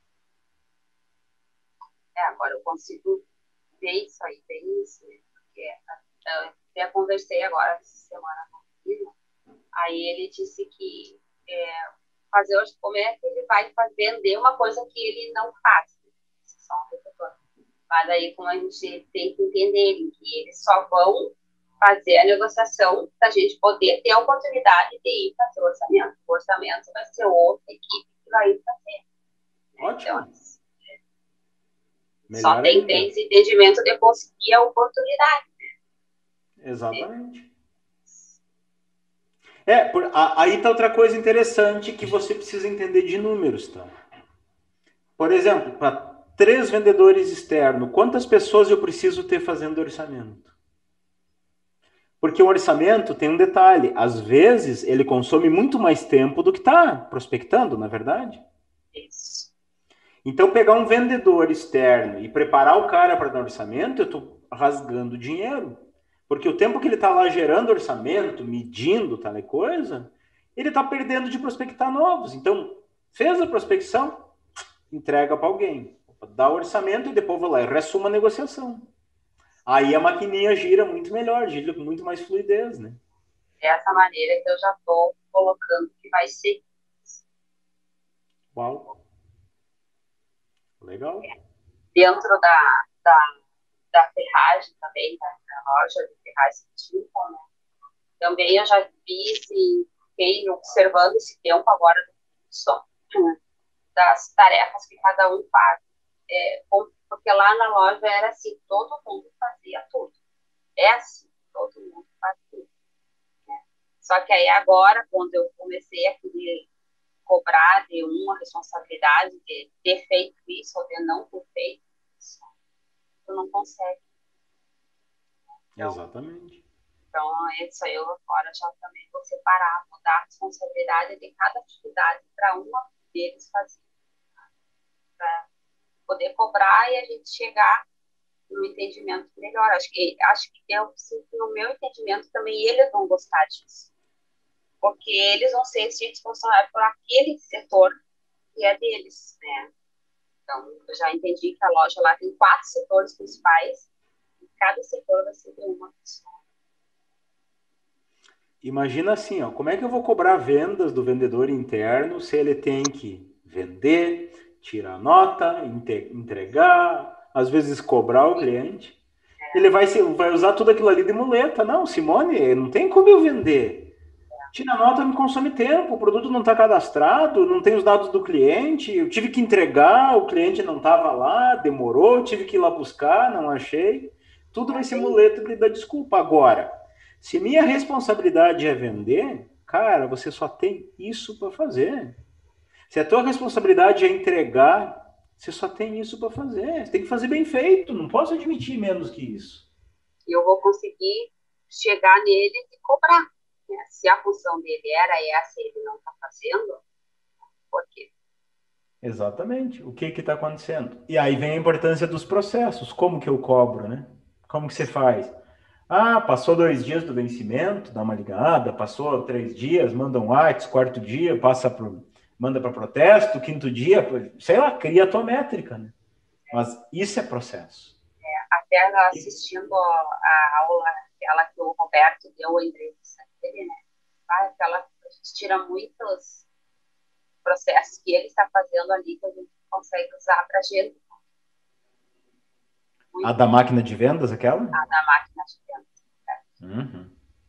Agora eu consigo ver isso aí, bem isso, né? Porque eu até conversei agora essa semana com o filho, aí ele disse que fazer hoje, como é que ele vai vender uma coisa que ele não faz, né? Só um vendedor. Mas aí, como a gente tem que entender que eles só vão fazer a negociação para a gente poder ter a oportunidade de ir fazer o orçamento. O orçamento vai ser outra equipe que vai ir fazer. Ótimo. Então, só tem que ter esse entendimento de conseguir a oportunidade. Exatamente. Aí está outra coisa interessante que você precisa entender de números, tá? Por exemplo, para 3 vendedores externos, quantas pessoas eu preciso ter fazendo orçamento? Porque o orçamento tem um detalhe, às vezes ele consome muito mais tempo do que está prospectando, na verdade. Isso. Então, pegar um vendedor externo e preparar o cara para dar orçamento, eu estou rasgando dinheiro. Porque o tempo que ele está lá gerando orçamento, medindo tal coisa, ele está perdendo de prospectar novos. Então, fez a prospecção, entrega para alguém. Dá o orçamento e depois vou lá e resumo a negociação. Aí a maquininha gira muito melhor, gira com muito mais fluidez, né? Dessa maneira que eu já estou colocando que vai ser. Uau. Legal. Dentro da ferragem também, da loja de ferragem tinta, né? Também eu já vi, assim, fiquei observando esse tempo agora das tarefas que cada um faz. Porque lá na loja era assim, todo mundo fazia tudo. É assim, todo mundo faz tudo. Né? Só que aí agora, quando eu comecei a querer cobrar de uma responsabilidade de ter feito isso ou de não ter feito isso, tu não consegue. Então, exatamente. Então, isso aí eu agora já também vou separar, vou dar a responsabilidade de cada atividade para uma deles fazer. Para poder cobrar e a gente chegar no entendimento melhor. Acho que eu sinto no meu entendimento também eles vão gostar disso. Porque eles vão ser responsáveis por aquele setor que é deles, né? Então, eu já entendi que a loja lá tem 4 setores principais e cada setor vai ser de uma pessoa. Imagina assim, ó, como é que eu vou cobrar vendas do vendedor interno se ele tem que vender, tirar nota, entregar, às vezes cobrar o cliente? Ele vai usar tudo aquilo ali de muleta. Não, Simone, não tem como eu vender. Tirar nota me consome tempo, o produto não está cadastrado, não tem os dados do cliente, eu tive que entregar, o cliente não estava lá, demorou, tive que ir lá buscar, não achei. Tudo vai ser muleta de dar desculpa. Agora, se minha responsabilidade é vender, cara, você só tem isso para fazer. Se a tua responsabilidade é entregar, você só tem isso para fazer. Você tem que fazer bem feito, não posso admitir menos que isso. E eu vou conseguir chegar nele e cobrar. Né? Se a função dele era essa e ele não está fazendo, por quê? Exatamente. O que está acontecendo? E aí vem a importância dos processos. Como que eu cobro, né? Como que você faz? Ah, passou 2 dias do vencimento, dá uma ligada. Passou 3 dias, manda um WhatsApp. Quarto dia, manda para protesto. Quinto dia, sei lá, cria a tua métrica, né? Mas isso é processo. Até assistindo a aula, aquela que o Roberto deu a entrevista dele, né? A gente tira muitos processos que ele está fazendo ali que a gente consegue usar para a gente. A da máquina de vendas, aquela? A da máquina de vendas. Uhum.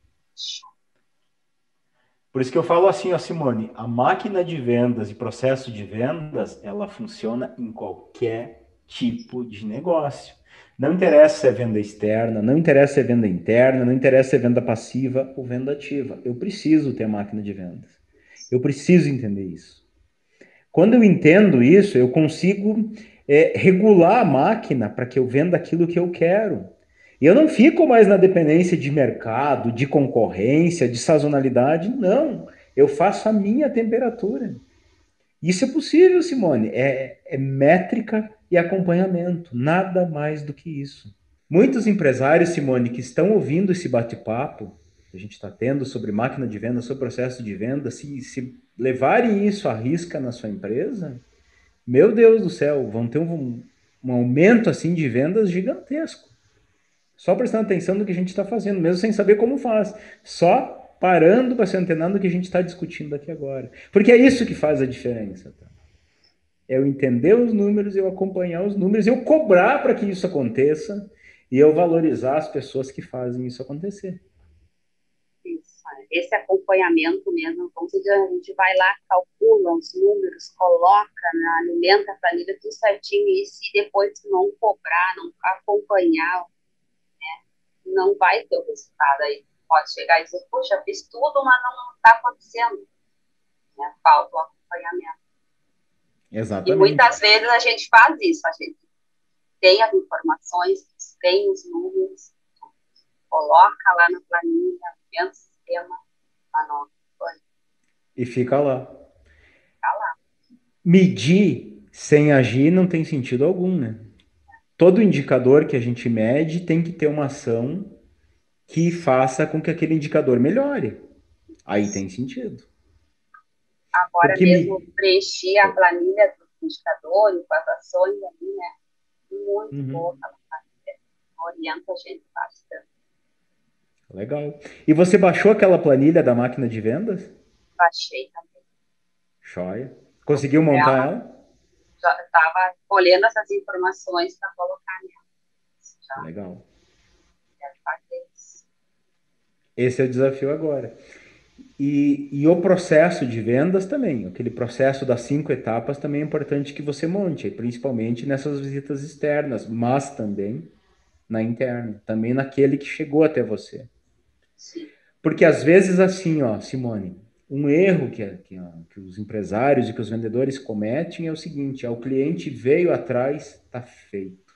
Por isso que eu falo assim, ó, Simone, a máquina de vendas e processo de vendas, ela funciona em qualquer tipo de negócio. Não interessa se é venda externa, não interessa se é venda interna, não interessa se é venda passiva ou venda ativa. Eu preciso ter a máquina de vendas. Eu preciso entender isso. Quando eu entendo isso, eu consigo regular a máquina para que eu venda aquilo que eu quero. E eu não fico mais na dependência de mercado, de concorrência, de sazonalidade. Não. Eu faço a minha temperatura. Isso é possível, Simone. É métrica e acompanhamento. Nada mais do que isso. Muitos empresários, Simone, que estão ouvindo esse bate-papo que a gente está tendo sobre máquina de venda, sobre processo de venda, se levarem isso à risca na sua empresa, meu Deus do céu, vão ter um aumento assim de vendas gigantesco. Só prestando atenção no que a gente está fazendo, mesmo sem saber como faz. Só parando para se antenar no que a gente está discutindo aqui agora. Porque é isso que faz a diferença. Tá? É eu entender os números, eu acompanhar os números, eu cobrar para que isso aconteça e eu valorizar as pessoas que fazem isso acontecer. Isso, esse acompanhamento mesmo, como se diz, a gente vai lá, calcula os números, coloca, né, alimenta a planilha tudo certinho, e se depois não cobrar, não acompanhar, não vai ter o resultado. Aí pode chegar e dizer, puxa, fiz tudo, mas não está acontecendo. Né? Falta o acompanhamento. Exatamente. E muitas vezes a gente faz isso, a gente tem as informações, tem os números, coloca lá na planilha, dentro do sistema, anota, E fica lá. fica lá. Medir sem agir não tem sentido algum, né? Todo indicador que a gente mede tem que ter uma ação que faça com que aquele indicador melhore. Aí tem sentido. Agora Porque mesmo preenchi a planilha dos indicadores, com as ações ali, né? Muito boa Uhum. aquela planilha. Orienta a gente bastante. Legal. E você baixou aquela planilha da máquina de vendas? Baixei também. Joia. Conseguiu montar Ela ela? já estava colhendo essas informações para colocar nela. Já Legal. quero fazer isso. Esse é o desafio agora. E o processo de vendas também, aquele processo das 5 etapas também é importante que você monte, principalmente nessas visitas externas, mas também na interna, também naquele que chegou até você. Sim. Porque às vezes assim, ó, Simone, um erro que os empresários e que os vendedores cometem é o seguinte, o cliente veio atrás, tá feito.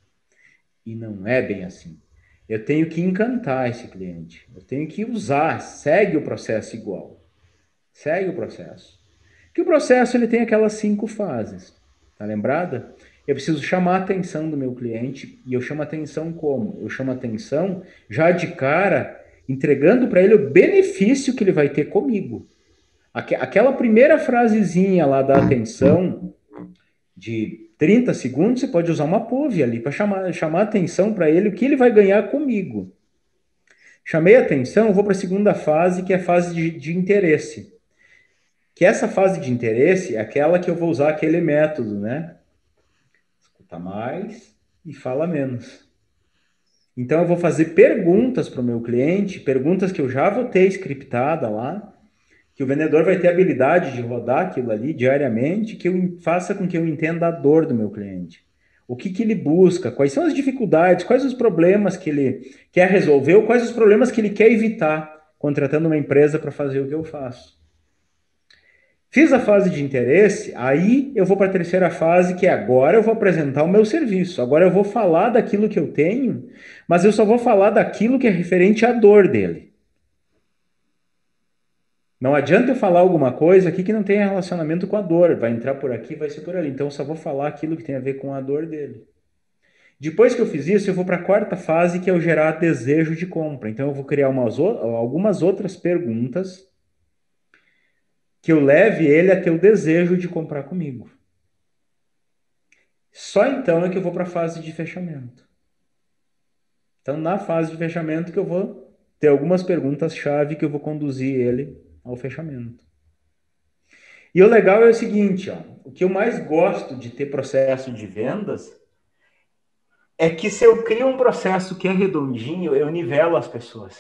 E não é bem assim. Eu tenho que encantar esse cliente. Eu tenho que usar, segue o processo igual. Segue o processo. Que o processo ele tem aquelas 5 fases. Tá lembrada? Eu preciso chamar a atenção do meu cliente e eu chamo a atenção como? Eu chamo a atenção já de cara, entregando para ele o benefício que ele vai ter comigo. Aquela primeira frasezinha lá da atenção de 30 segundos, você pode usar uma POV ali para chamar a atenção para ele o que ele vai ganhar comigo. Chamei a atenção, eu vou para a segunda fase, que é a fase de interesse. Que essa fase de interesse é aquela que eu vou usar aquele método, né? Escuta mais e fala menos. Então eu vou fazer perguntas para o meu cliente, perguntas que eu já vou ter scriptada lá, que o vendedor vai ter habilidade de rodar aquilo ali diariamente, que eu faça com que eu entenda a dor do meu cliente. O que ele busca, quais são as dificuldades, quais os problemas que ele quer resolver, ou quais os problemas que ele quer evitar, contratando uma empresa para fazer o que eu faço. Fiz a fase de interesse, aí eu vou para a terceira fase, que é agora eu vou apresentar o meu serviço. Agora eu vou falar daquilo que eu tenho, mas eu só vou falar daquilo que é referente à dor dele. Não adianta eu falar alguma coisa aqui que não tenha relacionamento com a dor. Vai entrar por aqui, vai ser por ali. Então eu só vou falar aquilo que tem a ver com a dor dele. Depois que eu fiz isso, eu vou para a quarta fase, que é o gerar desejo de compra. Então eu vou criar algumas outras perguntas que eu leve ele a ter o desejo de comprar comigo. Só então é que eu vou para a fase de fechamento. Então, na fase de fechamento que eu vou ter algumas perguntas-chave que eu vou conduzir ele ao fechamento. E o legal é o seguinte, ó, o que eu mais gosto de ter processo de vendas é que se eu crio um processo que é redondinho, eu nivelo as pessoas.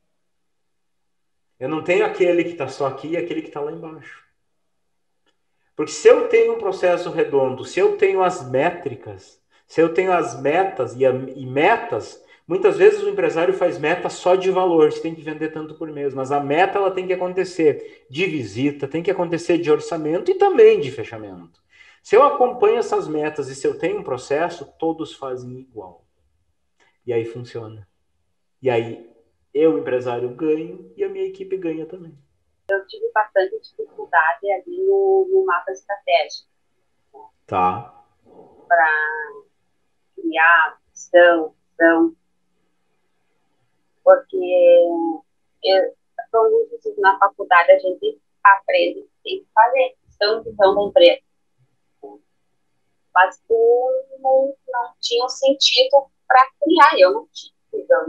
Eu não tenho aquele que está só aqui e aquele que está lá embaixo. Porque se eu tenho um processo redondo, se eu tenho as métricas, se eu tenho as metas e metas, muitas vezes o empresário faz meta só de valor, você tem que vender tanto por mês, mas a meta ela tem que acontecer de visita, tem que acontecer de orçamento e também de fechamento. Se eu acompanho essas metas e se eu tenho um processo, todos fazem igual. E aí funciona. E aí eu, empresário, ganho e a minha equipe ganha também. Eu tive bastante dificuldade ali no mapa estratégico. Tá. Para criar visão, porque como na faculdade a gente aprende que tem que fazer visão da empresa. Mas não tinha um sentido para criar, eu não tinha visão.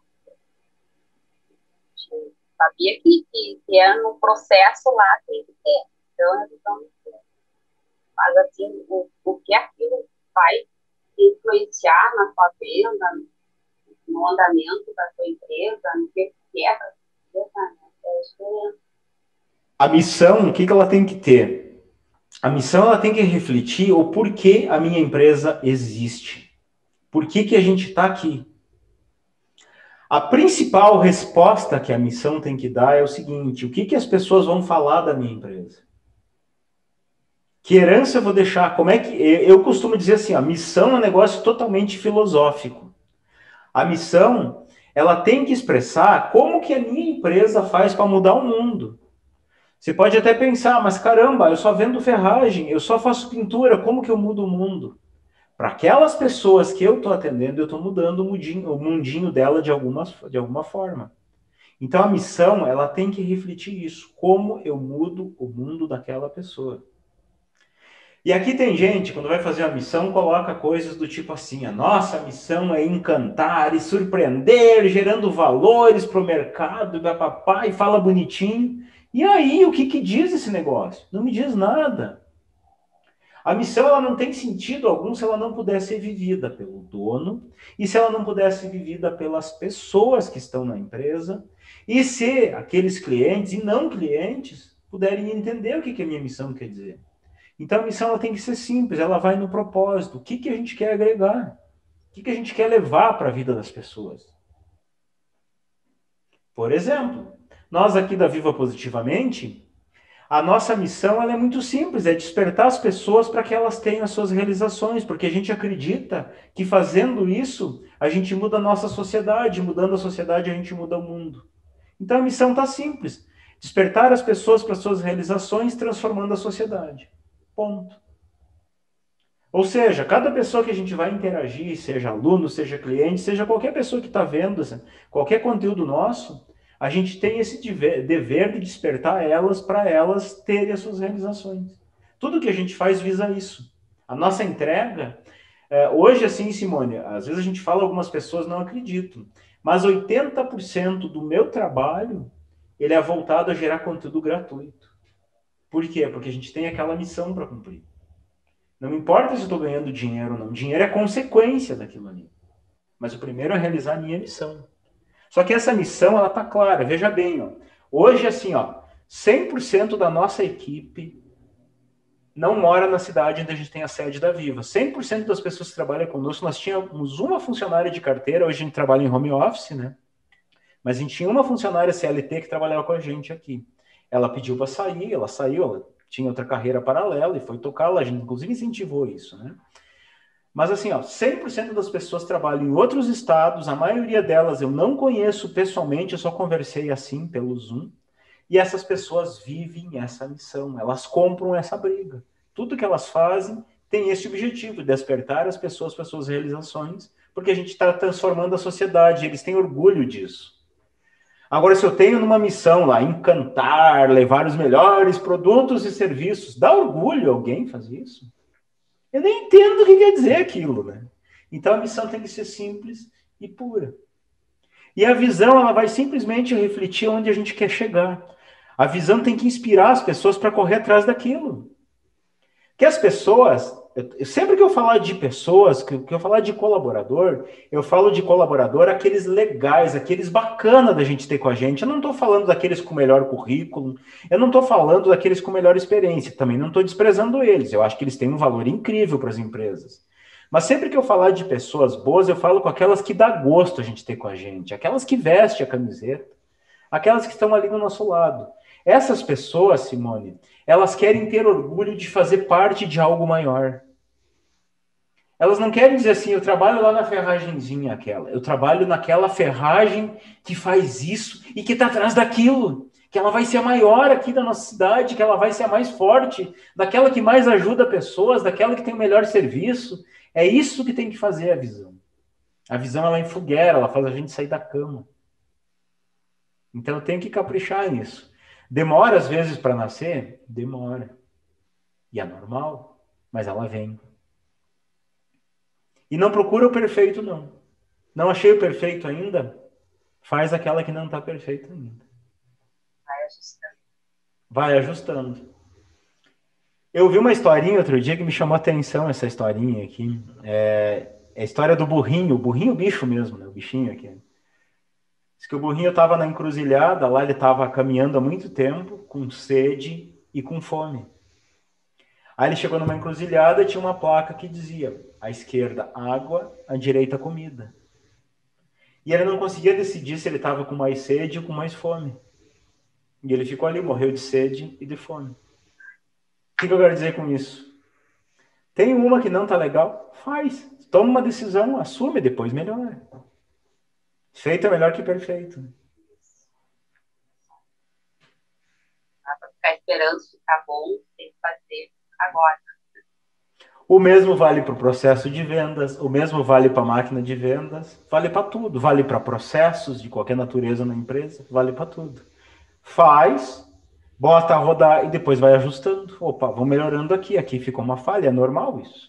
Sabia que era no processo lá tem que ter. Então, a visão não tem. Mas assim, o que aquilo vai influenciar na sua venda, no andamento da sua empresa, no que é para a empresa, é diferente. A missão, o que ela tem que ter? A missão ela tem que refletir o porquê a minha empresa existe. Por que a gente está aqui? A principal resposta que a missão tem que dar é o seguinte: o que as pessoas vão falar da minha empresa? Que herança eu vou deixar? Como é que eu costumo dizer assim, a missão é um negócio totalmente filosófico. A missão ela tem que expressar como que a minha empresa faz para mudar o mundo. Você pode até pensar, mas caramba, eu só vendo ferragem, eu só faço pintura, como que eu mudo o mundo? Para aquelas pessoas que eu estou atendendo, eu estou mudando o mundinho dela de alguma forma. Então a missão, ela tem que refletir isso, como eu mudo o mundo daquela pessoa. E aqui tem gente, quando vai fazer a missão, coloca coisas do tipo assim, a nossa missão é encantar e surpreender, gerando valores para o mercado, e fala bonitinho. E aí, o que diz esse negócio? Não me diz nada. A missão ela não tem sentido algum se ela não puder ser vivida pelo dono e se ela não puder ser vivida pelas pessoas que estão na empresa e se aqueles clientes e não clientes puderem entender o que a minha missão quer dizer. Então a missão ela tem que ser simples, ela vai no propósito. O que a gente quer agregar? O que a gente quer levar para a vida das pessoas? Por exemplo, nós aqui da Viva Positivamente, a nossa missão ela é muito simples, é despertar as pessoas para que elas tenham as suas realizações, porque a gente acredita que fazendo isso, a gente muda a nossa sociedade, mudando a sociedade, a gente muda o mundo. Então a missão está simples, despertar as pessoas para as suas realizações, transformando a sociedade. Ponto. Ou seja, cada pessoa que a gente vai interagir, seja aluno, seja cliente, seja qualquer pessoa que está vendo qualquer conteúdo nosso, a gente tem esse dever de despertar elas para elas terem as suas realizações. Tudo que a gente faz visa isso. A nossa entrega, hoje assim, Simone, às vezes a gente fala, algumas pessoas não acreditam, mas 80% do meu trabalho, ele é voltado a gerar conteúdo gratuito. Por quê? Porque a gente tem aquela missão para cumprir. Não importa se eu estou ganhando dinheiro ou não. Dinheiro é consequência daquilo ali. Mas o primeiro é realizar a minha missão. Só que essa missão, ela está clara. Veja bem, ó. Hoje, assim, ó, 100% da nossa equipe não mora na cidade onde a gente tem a sede da Viva. 100% das pessoas que trabalham conosco, nós tínhamos uma funcionária de carteira, hoje a gente trabalha em home office, né? Mas a gente tinha uma funcionária CLT que trabalhava com a gente aqui. Ela pediu para sair, ela saiu, ela tinha outra carreira paralela e foi tocar lá. A gente, inclusive, incentivou isso, né? Mas assim, ó, 100% das pessoas trabalham em outros estados, a maioria delas eu não conheço pessoalmente, eu só conversei assim pelo Zoom, e essas pessoas vivem essa missão, elas compram essa briga. Tudo que elas fazem tem esse objetivo, despertar as pessoas para suas realizações, porque a gente está transformando a sociedade, eles têm orgulho disso. Agora, se eu tenho numa missão lá, encantar, levar os melhores produtos e serviços, dá orgulho alguém fazer isso? Eu nem entendo o que quer dizer aquilo, né? Então a missão tem que ser simples e pura. E a visão, ela vai simplesmente refletir onde a gente quer chegar. A visão tem que inspirar as pessoas para correr atrás daquilo. Que as pessoas, sempre que eu falar de pessoas, que eu falar de colaborador, eu falo de colaborador aqueles legais, aqueles bacana da gente ter com a gente. Eu não estou falando daqueles com melhor currículo, eu não estou falando daqueles com melhor experiência, também não estou desprezando eles. Eu acho que eles têm um valor incrível para as empresas. Mas sempre que eu falar de pessoas boas, eu falo com aquelas que dá gosto a gente ter com a gente, aquelas que vestem a camiseta, aquelas que estão ali do nosso lado. Essas pessoas, Simone, elas querem ter orgulho de fazer parte de algo maior. Elas não querem dizer assim, eu trabalho lá na ferragenzinha aquela, eu trabalho naquela ferragem que faz isso e que está atrás daquilo, que ela vai ser a maior aqui da nossa cidade, que ela vai ser a mais forte, daquela que mais ajuda pessoas, daquela que tem o melhor serviço. É isso que tem que fazer a visão. A visão, ela enfogueira, ela faz a gente sair da cama. Então eu tenho que caprichar nisso. Demora às vezes para nascer? Demora. E é normal, mas ela vem. E não procura o perfeito, não. Não achei o perfeito ainda? Faz aquela que não está perfeita ainda. Vai ajustando. Vai ajustando. Eu vi uma historinha outro dia que me chamou a atenção, essa historinha aqui. É a história do burrinho, o burrinho bicho mesmo, né? O bichinho aqui. Diz que o burrinho estava na encruzilhada, lá ele estava caminhando há muito tempo, com sede e com fome. Aí ele chegou numa encruzilhada e tinha uma placa que dizia: à esquerda, água, à direita, comida. E ele não conseguia decidir se ele estava com mais sede ou com mais fome. E ele ficou ali, morreu de sede e de fome. O que eu quero dizer com isso? Tem uma que não está legal? Faz. Toma uma decisão, assume, depois melhora. Feito é melhor que perfeito. Para ficar esperando ficar bom, tem que fazer agora. O mesmo vale para o processo de vendas, o mesmo vale para a máquina de vendas, vale para tudo, vale para processos de qualquer natureza na empresa, vale para tudo. Faz, bota a rodar e depois vai ajustando. Opa, vou melhorando aqui, aqui ficou uma falha, é normal isso.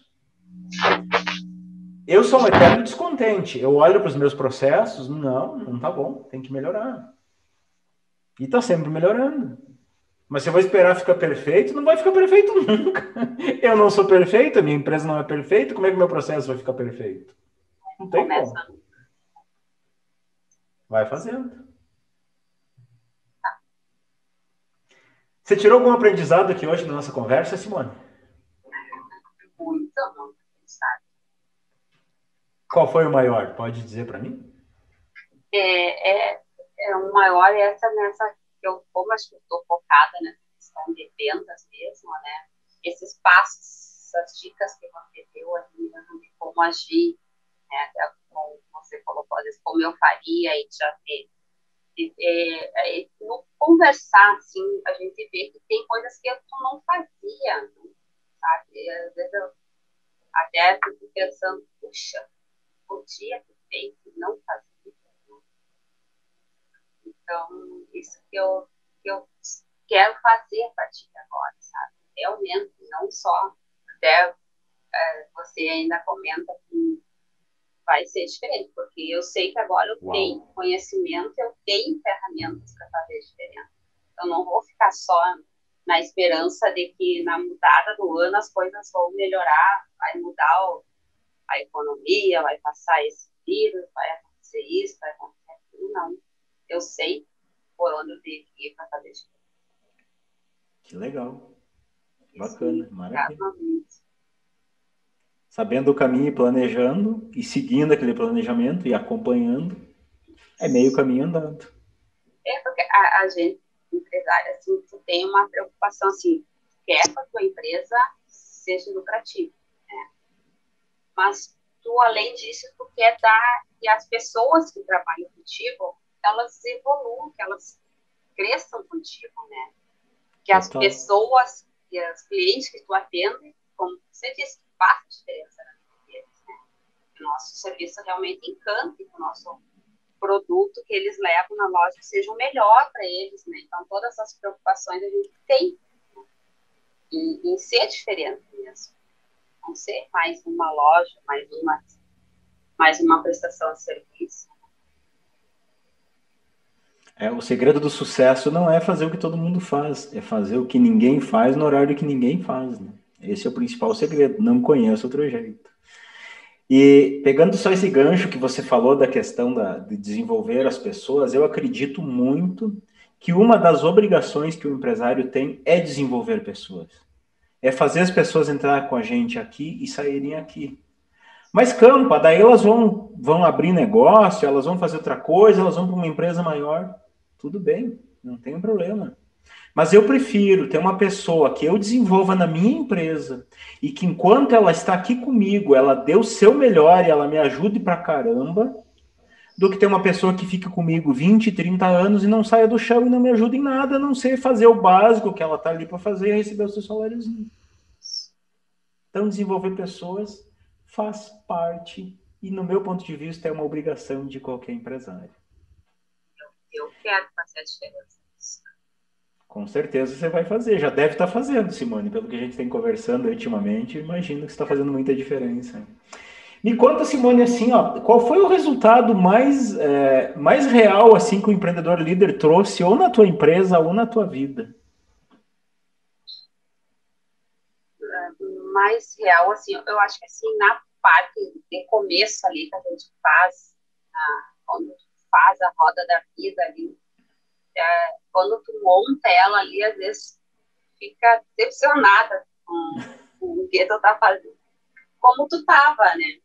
Eu sou um eterno descontente. Eu olho para os meus processos, não tá bom, tem que melhorar. E está sempre melhorando. Mas se eu vou esperar ficar perfeito, não vai ficar perfeito nunca. Eu não sou perfeito, a minha empresa não é perfeita, como é que meu processo vai ficar perfeito? Não tem como. Vai fazendo. Você tirou algum aprendizado aqui hoje na nossa conversa, Simone? Muito, sabe? Qual foi o maior? Pode dizer para mim? O maior é nessa que eu, como acho que eu estou focada nessa questão de vendas mesmo, né? Esses passos, essas dicas que você deu ali, de como agir, né? Como você colocou, às vezes, como eu faria e já teve. No conversar, assim, a gente vê que tem coisas que tu não fazia, sabe? Às vezes eu até fico pensando, puxa, podia ter feito e não fazia. Então, isso que eu quero fazer a partir de agora, sabe? Realmente, não só, até você ainda comenta que vai ser diferente, porque eu sei que agora eu tenho conhecimento, eu tenho ferramentas para fazer diferença. Eu não vou ficar só na esperança de que na mudada do ano as coisas vão melhorar, vai mudar a economia, vai passar esse vírus, vai acontecer isso, vai acontecer aquilo. Não. Eu sei por onde eu tenho que ir para fazer isso. Que legal. Bacana, maravilha. Muito. Sabendo o caminho e planejando, e seguindo aquele planejamento e acompanhando, é meio caminho andado. Porque a gente, empresária, assim, tu tem uma preocupação, assim, quer que a tua empresa seja lucrativa, né? Mas tu, além disso, tu quer dar que as pessoas que trabalham contigo, elas evoluam, que elas cresçam contigo, né? Que as pessoas e os clientes que tu atende, como você disse, faz diferença na vida deles, né? Que o nosso serviço realmente encanta, que o nosso produto que eles levam na loja seja o melhor para eles, né? Então, todas as preocupações a gente tem, né? em ser diferente mesmo. Não ser mais uma loja, mais uma prestação de serviço. O segredo do sucesso não é fazer o que todo mundo faz, é fazer o que ninguém faz no horário que ninguém faz, né? Esse é o principal segredo, não conheço outro jeito. E pegando só esse gancho que você falou da questão de desenvolver as pessoas, eu acredito muito que uma das obrigações que o empresário tem é desenvolver pessoas. É fazer as pessoas entrar com a gente aqui e saírem aqui. Mas campa, daí elas vão abrir negócio, elas vão fazer outra coisa, elas vão para uma empresa maior. Tudo bem, não tem problema. Mas eu prefiro ter uma pessoa que eu desenvolva na minha empresa e que enquanto ela está aqui comigo, ela dê o seu melhor e ela me ajude pra caramba, do que ter uma pessoa que fica comigo 20, 30 anos e não saia do chão e não me ajuda em nada, a não ser fazer o básico que ela está ali para fazer e receber o seu saláriozinho. Então, desenvolver pessoas faz parte e, no meu ponto de vista, é uma obrigação de qualquer empresário. Eu quero fazer a diferença. Com certeza você vai fazer, já deve estar fazendo, Simone, pelo que a gente tem conversando ultimamente, imagino que você está fazendo muita diferença. Me conta, Simone, assim, ó, qual foi o resultado mais real assim que o empreendedor líder trouxe ou na tua empresa ou na tua vida? Mais real, assim, eu acho que assim, na parte de começo ali que a gente faz, quando tu faz a roda da vida ali, quando tu monta ela ali, às vezes fica decepcionada com o que tu tá fazendo, como tu tava, né?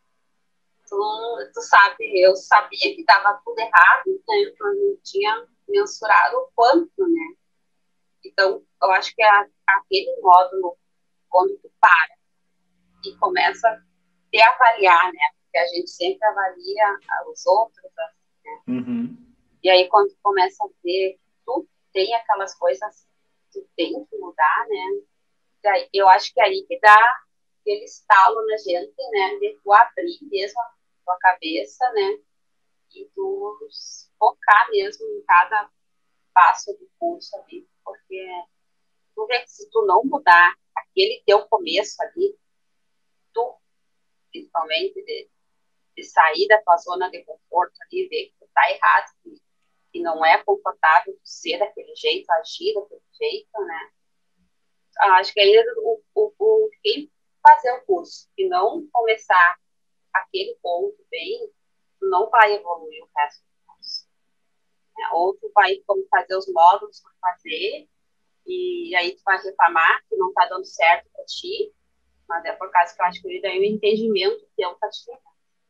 Tu sabe, eu sabia que tava tudo errado, né? Eu não tinha mensurado o quanto, né? Então, eu acho que aquele módulo, quando tu para e começa a te avaliar, né? Porque a gente sempre avalia os outros, Uhum. E aí, quando tu começa a ver que tu tem aquelas coisas que tu tem que mudar, né? Daí, eu acho que é aí que dá aquele estalo na gente, né? De tu abrir mesmo a tua cabeça, né? E tu focar mesmo em cada passo do curso ali, porque tu vê que se tu não mudar aquele teu começo ali, tu, principalmente, de sair da tua zona de conforto ali, ver que tu tá errado, que não é confortável tu ser daquele jeito, agir daquele jeito, né? Acho que aí quem fazer o curso e não começar aquele ponto bem, tu não vai evoluir o resto do curso. Né? Ou tu vai como fazer os módulos por fazer, e aí tu vai reclamar que não está dando certo para ti, mas é por causa que eu acho que daí o entendimento teu tá diferente.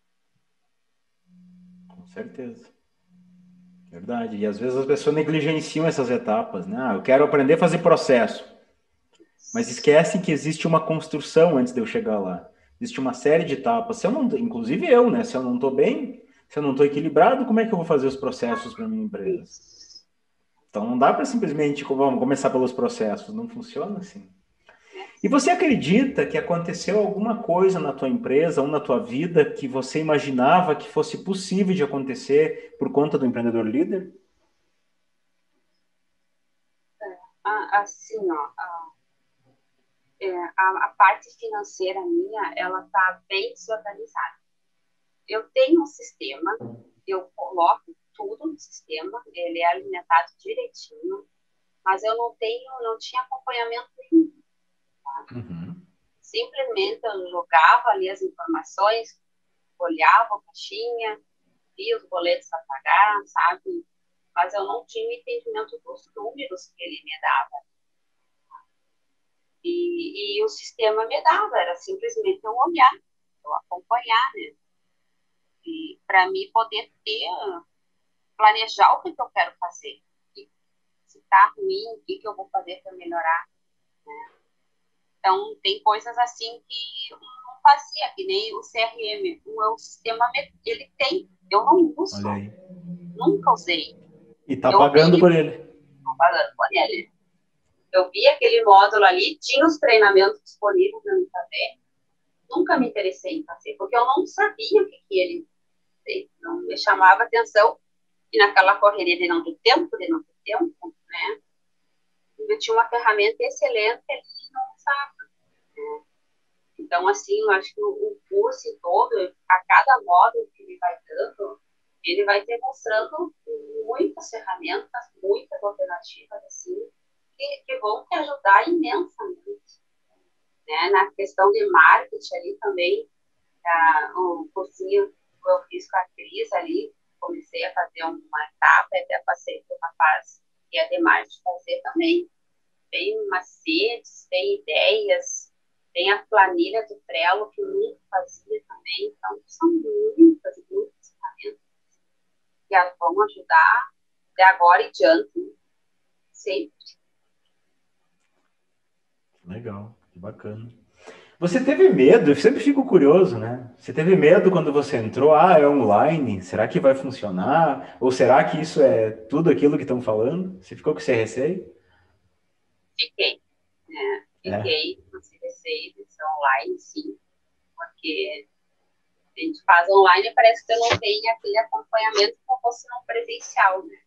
Com certeza. Verdade. E às vezes as pessoas negligenciam essas etapas, né? Ah, eu quero aprender a fazer processo, mas esquecem que existe uma construção antes de eu chegar lá. Existe uma série de etapas. Se eu não, inclusive eu, né? Se eu não estou bem, se eu não estou equilibrado, como é que eu vou fazer os processos para minha empresa? Então não dá para simplesmente vamos começar pelos processos, não funciona assim. E você acredita que aconteceu alguma coisa na tua empresa ou na tua vida que você imaginava que fosse possível de acontecer por conta do empreendedor líder? Assim, ó, a parte financeira minha, ela tá bem desorganizada. Eu tenho um sistema, eu coloco tudo no sistema, ele é alimentado direitinho, mas eu não tinha acompanhamento nenhum. Uhum. Simplesmente eu jogava ali as informações, olhava a caixinha, via os boletos a pagar, sabe? Mas eu não tinha entendimento dos números que ele me dava. E o sistema me dava, era simplesmente eu olhar, eu acompanhar, né? E para mim poder planejar o que eu quero fazer. E se tá ruim, o que eu vou fazer para melhorar, né? Então, tem coisas assim que eu não fazia, que nem o CRM. O sistema, ele tem, eu não Olha uso, aí. nunca usei. E tá Eu pagando vi, por ele. não pagando por ele. Eu vi aquele módulo ali, tinha os treinamentos disponíveis para mim fazer, nunca me interessei em fazer, porque eu não sabia o que ele fez, não me chamava atenção, e naquela correria de não ter tempo, né? Eu tinha uma ferramenta excelente ali e não usava. Né? Então, assim, eu acho que o curso todo, a cada módulo que ele vai dando, ele vai te mostrando muitas ferramentas, muitas alternativas, assim, que vão te ajudar imensamente. Né? Na questão de marketing ali também, o cursinho que eu fiz com a Cris ali, comecei a fazer uma etapa, até passei por uma fase que é de marketing fazer também. Tem macetes, tem ideias, tem a planilha do Trello que eu nunca fazia também. Então, são muitas ferramentas que vão ajudar de agora em diante, sempre. Legal, que bacana. Você teve medo? Eu sempre fico curioso, né? Você teve medo quando você entrou? Ah, é online? Será que vai funcionar? Ou será que isso é tudo aquilo que estão falando? Você ficou com esse receio? Fiquei, né? É. Fiquei com esse receio de ser online, sim, porque a gente faz online e parece que não tem aquele acompanhamento como fosse não presencial, né?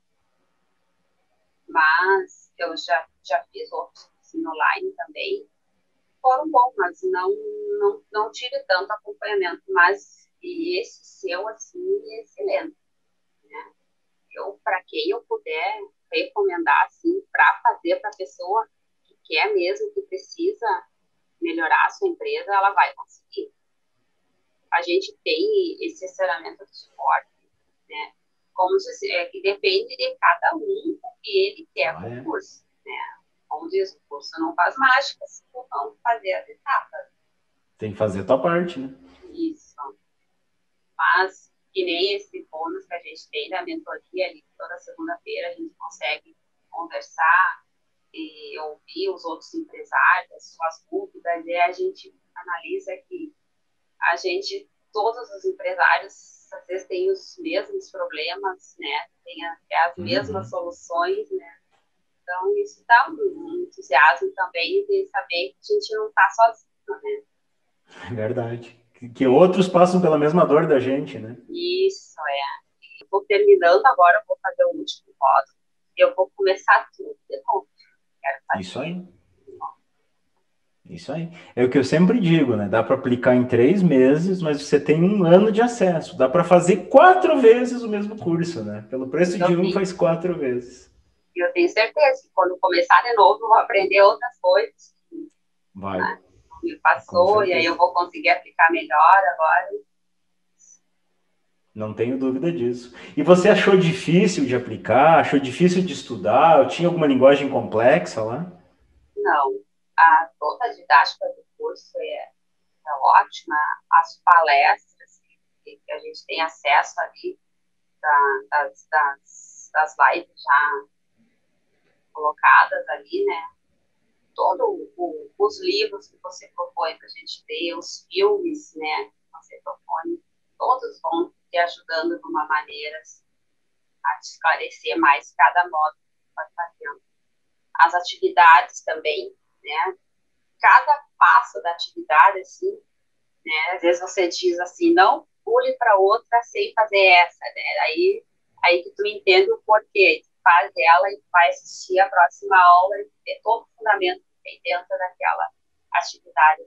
Mas eu já fiz outros assim, online também, foram bons, mas não tive tanto acompanhamento, mas esse seu, assim, é excelente, né? Eu, para quem eu puder recomendar, assim, para fazer para a pessoa que quer mesmo, que precisa melhorar a sua empresa, ela vai conseguir. A gente tem esse assessoramento de suporte, né? Como se, que depende de cada um o que ele quer Ah, com o é. curso, né? Como diz, o curso não faz mágicas, vamos fazer as etapas. Tem que fazer a tua parte, né? Isso. Mas, que nem esse bônus que a gente tem da mentoria ali, toda segunda-feira a gente consegue conversar e ouvir os outros empresários, as suas dúvidas, e a gente analisa que todos os empresários às vezes têm os mesmos problemas, né? Tem até as mesmas soluções, né? Então, isso dá um entusiasmo também de saber que a gente não está sozinho, né? É verdade. Que outros passam pela mesma dor da gente, né? Isso, é. Eu vou terminando agora, eu vou fazer o último módulo. E eu vou começar tudo de novo. Quero fazer. Isso aí. Isso aí. É o que eu sempre digo, né? Dá para aplicar em 3 meses, mas você tem 1 ano de acesso. Dá para fazer 4 vezes o mesmo curso, né? Pelo preço de um, faz 4 vezes. Eu tenho certeza que quando começar de novo, eu vou aprender outras coisas. Vai. Né? Me passou, e aí eu vou conseguir aplicar melhor agora. Não tenho dúvida disso. E você achou difícil de aplicar? Achou difícil de estudar? Tinha alguma linguagem complexa lá? Não. Toda a didática do curso é ótima. As palestras que a gente tem acesso ali das lives já colocadas ali, né? Todos os livros que você propõe para a gente ler, os filmes, né, que você propõe, todos vão te ajudando de uma maneira a te esclarecer mais cada módulo que vai fazendo. As atividades também, né? Cada passo da atividade, assim, né? Às vezes você diz assim, não pule para outra sem fazer essa, né? Aí que tu entende o porquê, tu faz ela e vai assistir a próxima aula e ter todo o fundamento que tem dentro daquela atividade.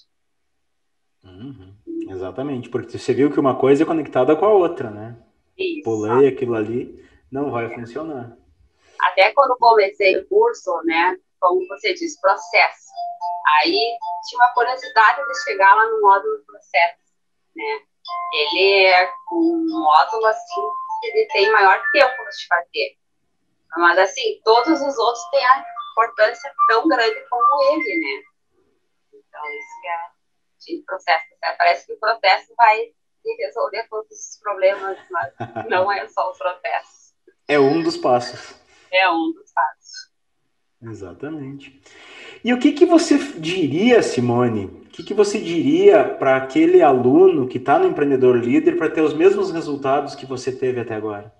Exatamente, porque você viu que uma coisa é conectada com a outra, né? Isso. Pulei aquilo ali, não vai funcionar. Até quando comecei o curso, né, como você diz, processo. Aí tinha uma curiosidade de chegar lá no módulo processo, né? Ele é um módulo, assim, que ele tem maior tempo de fazer. Mas, assim, todos os outros têm a importância tão grande como ele, né? Então, isso que é de processo. Parece que o processo vai resolver todos os problemas, mas não é só o processo. É um dos passos. É um dos passos. Exatamente. E o que você diria, Simone? O que você diria para aquele aluno que está no Empreendedor Líder para ter os mesmos resultados que você teve até agora?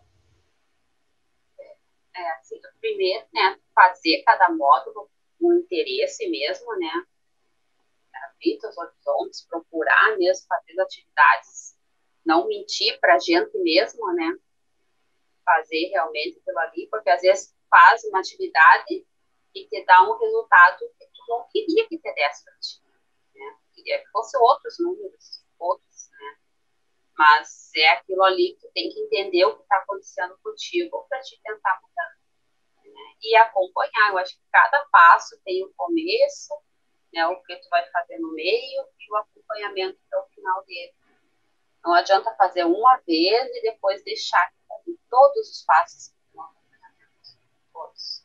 Assim, primeiro, né, fazer cada módulo com interesse mesmo, né? Abrir os horizontes, procurar mesmo fazer atividades, não mentir para a gente mesmo, né? Fazer realmente aquilo ali, porque às vezes faz uma atividade e te dá um resultado que tu não queria que te desse para ti, né? Queria que fosse outros números, né? Mas é aquilo ali que tu tem que entender o que está acontecendo contigo para te tentar mudar, né? E acompanhar. Eu acho que cada passo tem o começo, né? O que tu vai fazer no meio e o acompanhamento até o final dele. Não adianta fazer uma vez e depois deixar todos os passos no acompanhamento. Todos.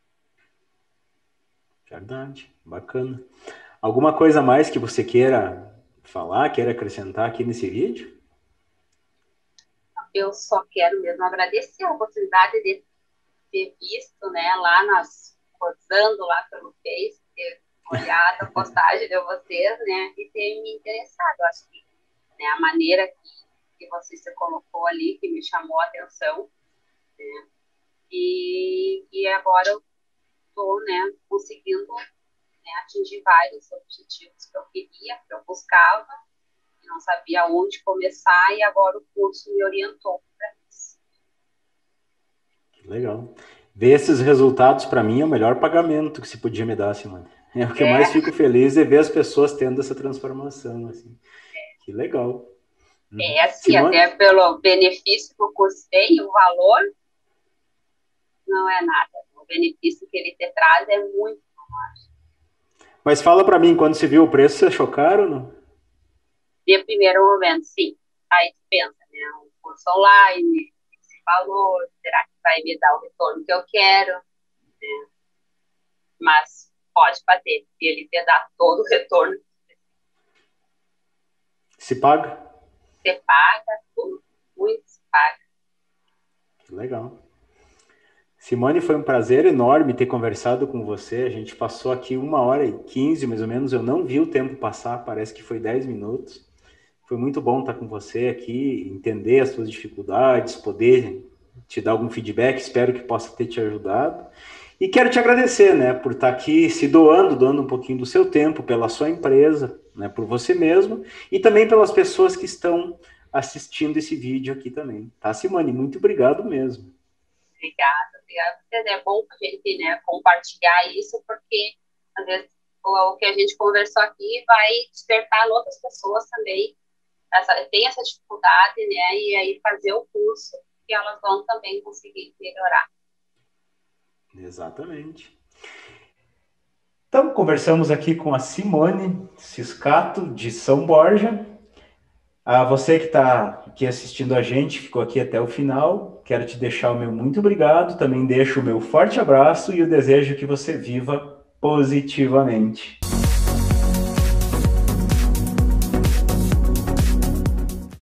Verdade, bacana. Alguma coisa mais que você queira falar, queira acrescentar aqui nesse vídeo? Eu só quero mesmo agradecer a oportunidade de ter visto, né, lá rodando lá pelo Face, ter olhado a postagem de vocês, né, e ter me interessado. Acho que, né, a maneira que você se colocou ali, que me chamou a atenção, né, e agora eu estou, né, conseguindo, né, atingir vários objetivos que eu queria, que eu buscava, e não sabia onde começar, e agora o curso me orientou para isso. Legal. Ver esses resultados, para mim, é o melhor pagamento que se podia me dar, Simone. É o que eu mais fico feliz é ver as pessoas tendo essa transformação, assim. Que legal. Assim, Simone? até pelo benefício que o curso tem, o valor não é nada. O benefício que ele te traz é muito maior. Mas fala para mim, quando você viu o preço, você achou caro ou não? De primeiro momento, sim. Aí tu pensa, né? Um curso online, esse valor, será que vai me dar o retorno que eu quero? Né? Mas pode bater, e ele te dá todo o retorno. Se paga? Você paga tudo, muito se paga. Que legal. Simone, foi um prazer enorme ter conversado com você. A gente passou aqui 1h15, mais ou menos. Eu não vi o tempo passar, parece que foi 10 minutos. Foi muito bom estar com você aqui, entender as suas dificuldades, poder te dar algum feedback, espero que possa ter te ajudado. E quero te agradecer, né, por estar aqui se doando um pouquinho do seu tempo pela sua empresa, né, por você mesmo, e também pelas pessoas que estão assistindo esse vídeo aqui também. Tá, Simone? Muito obrigado mesmo. Obrigada. É bom a gente, né, compartilhar isso, porque às vezes o que a gente conversou aqui vai despertar em outras pessoas também. Tem essa dificuldade, né, e aí fazer o curso que elas vão também conseguir melhorar. Exatamente. Então, conversamos aqui com a Simone Ciscato, de São Borja. A você que está aqui assistindo a gente, ficou aqui até o final, quero te deixar o meu muito obrigado, também deixo o meu forte abraço e o desejo que você viva positivamente.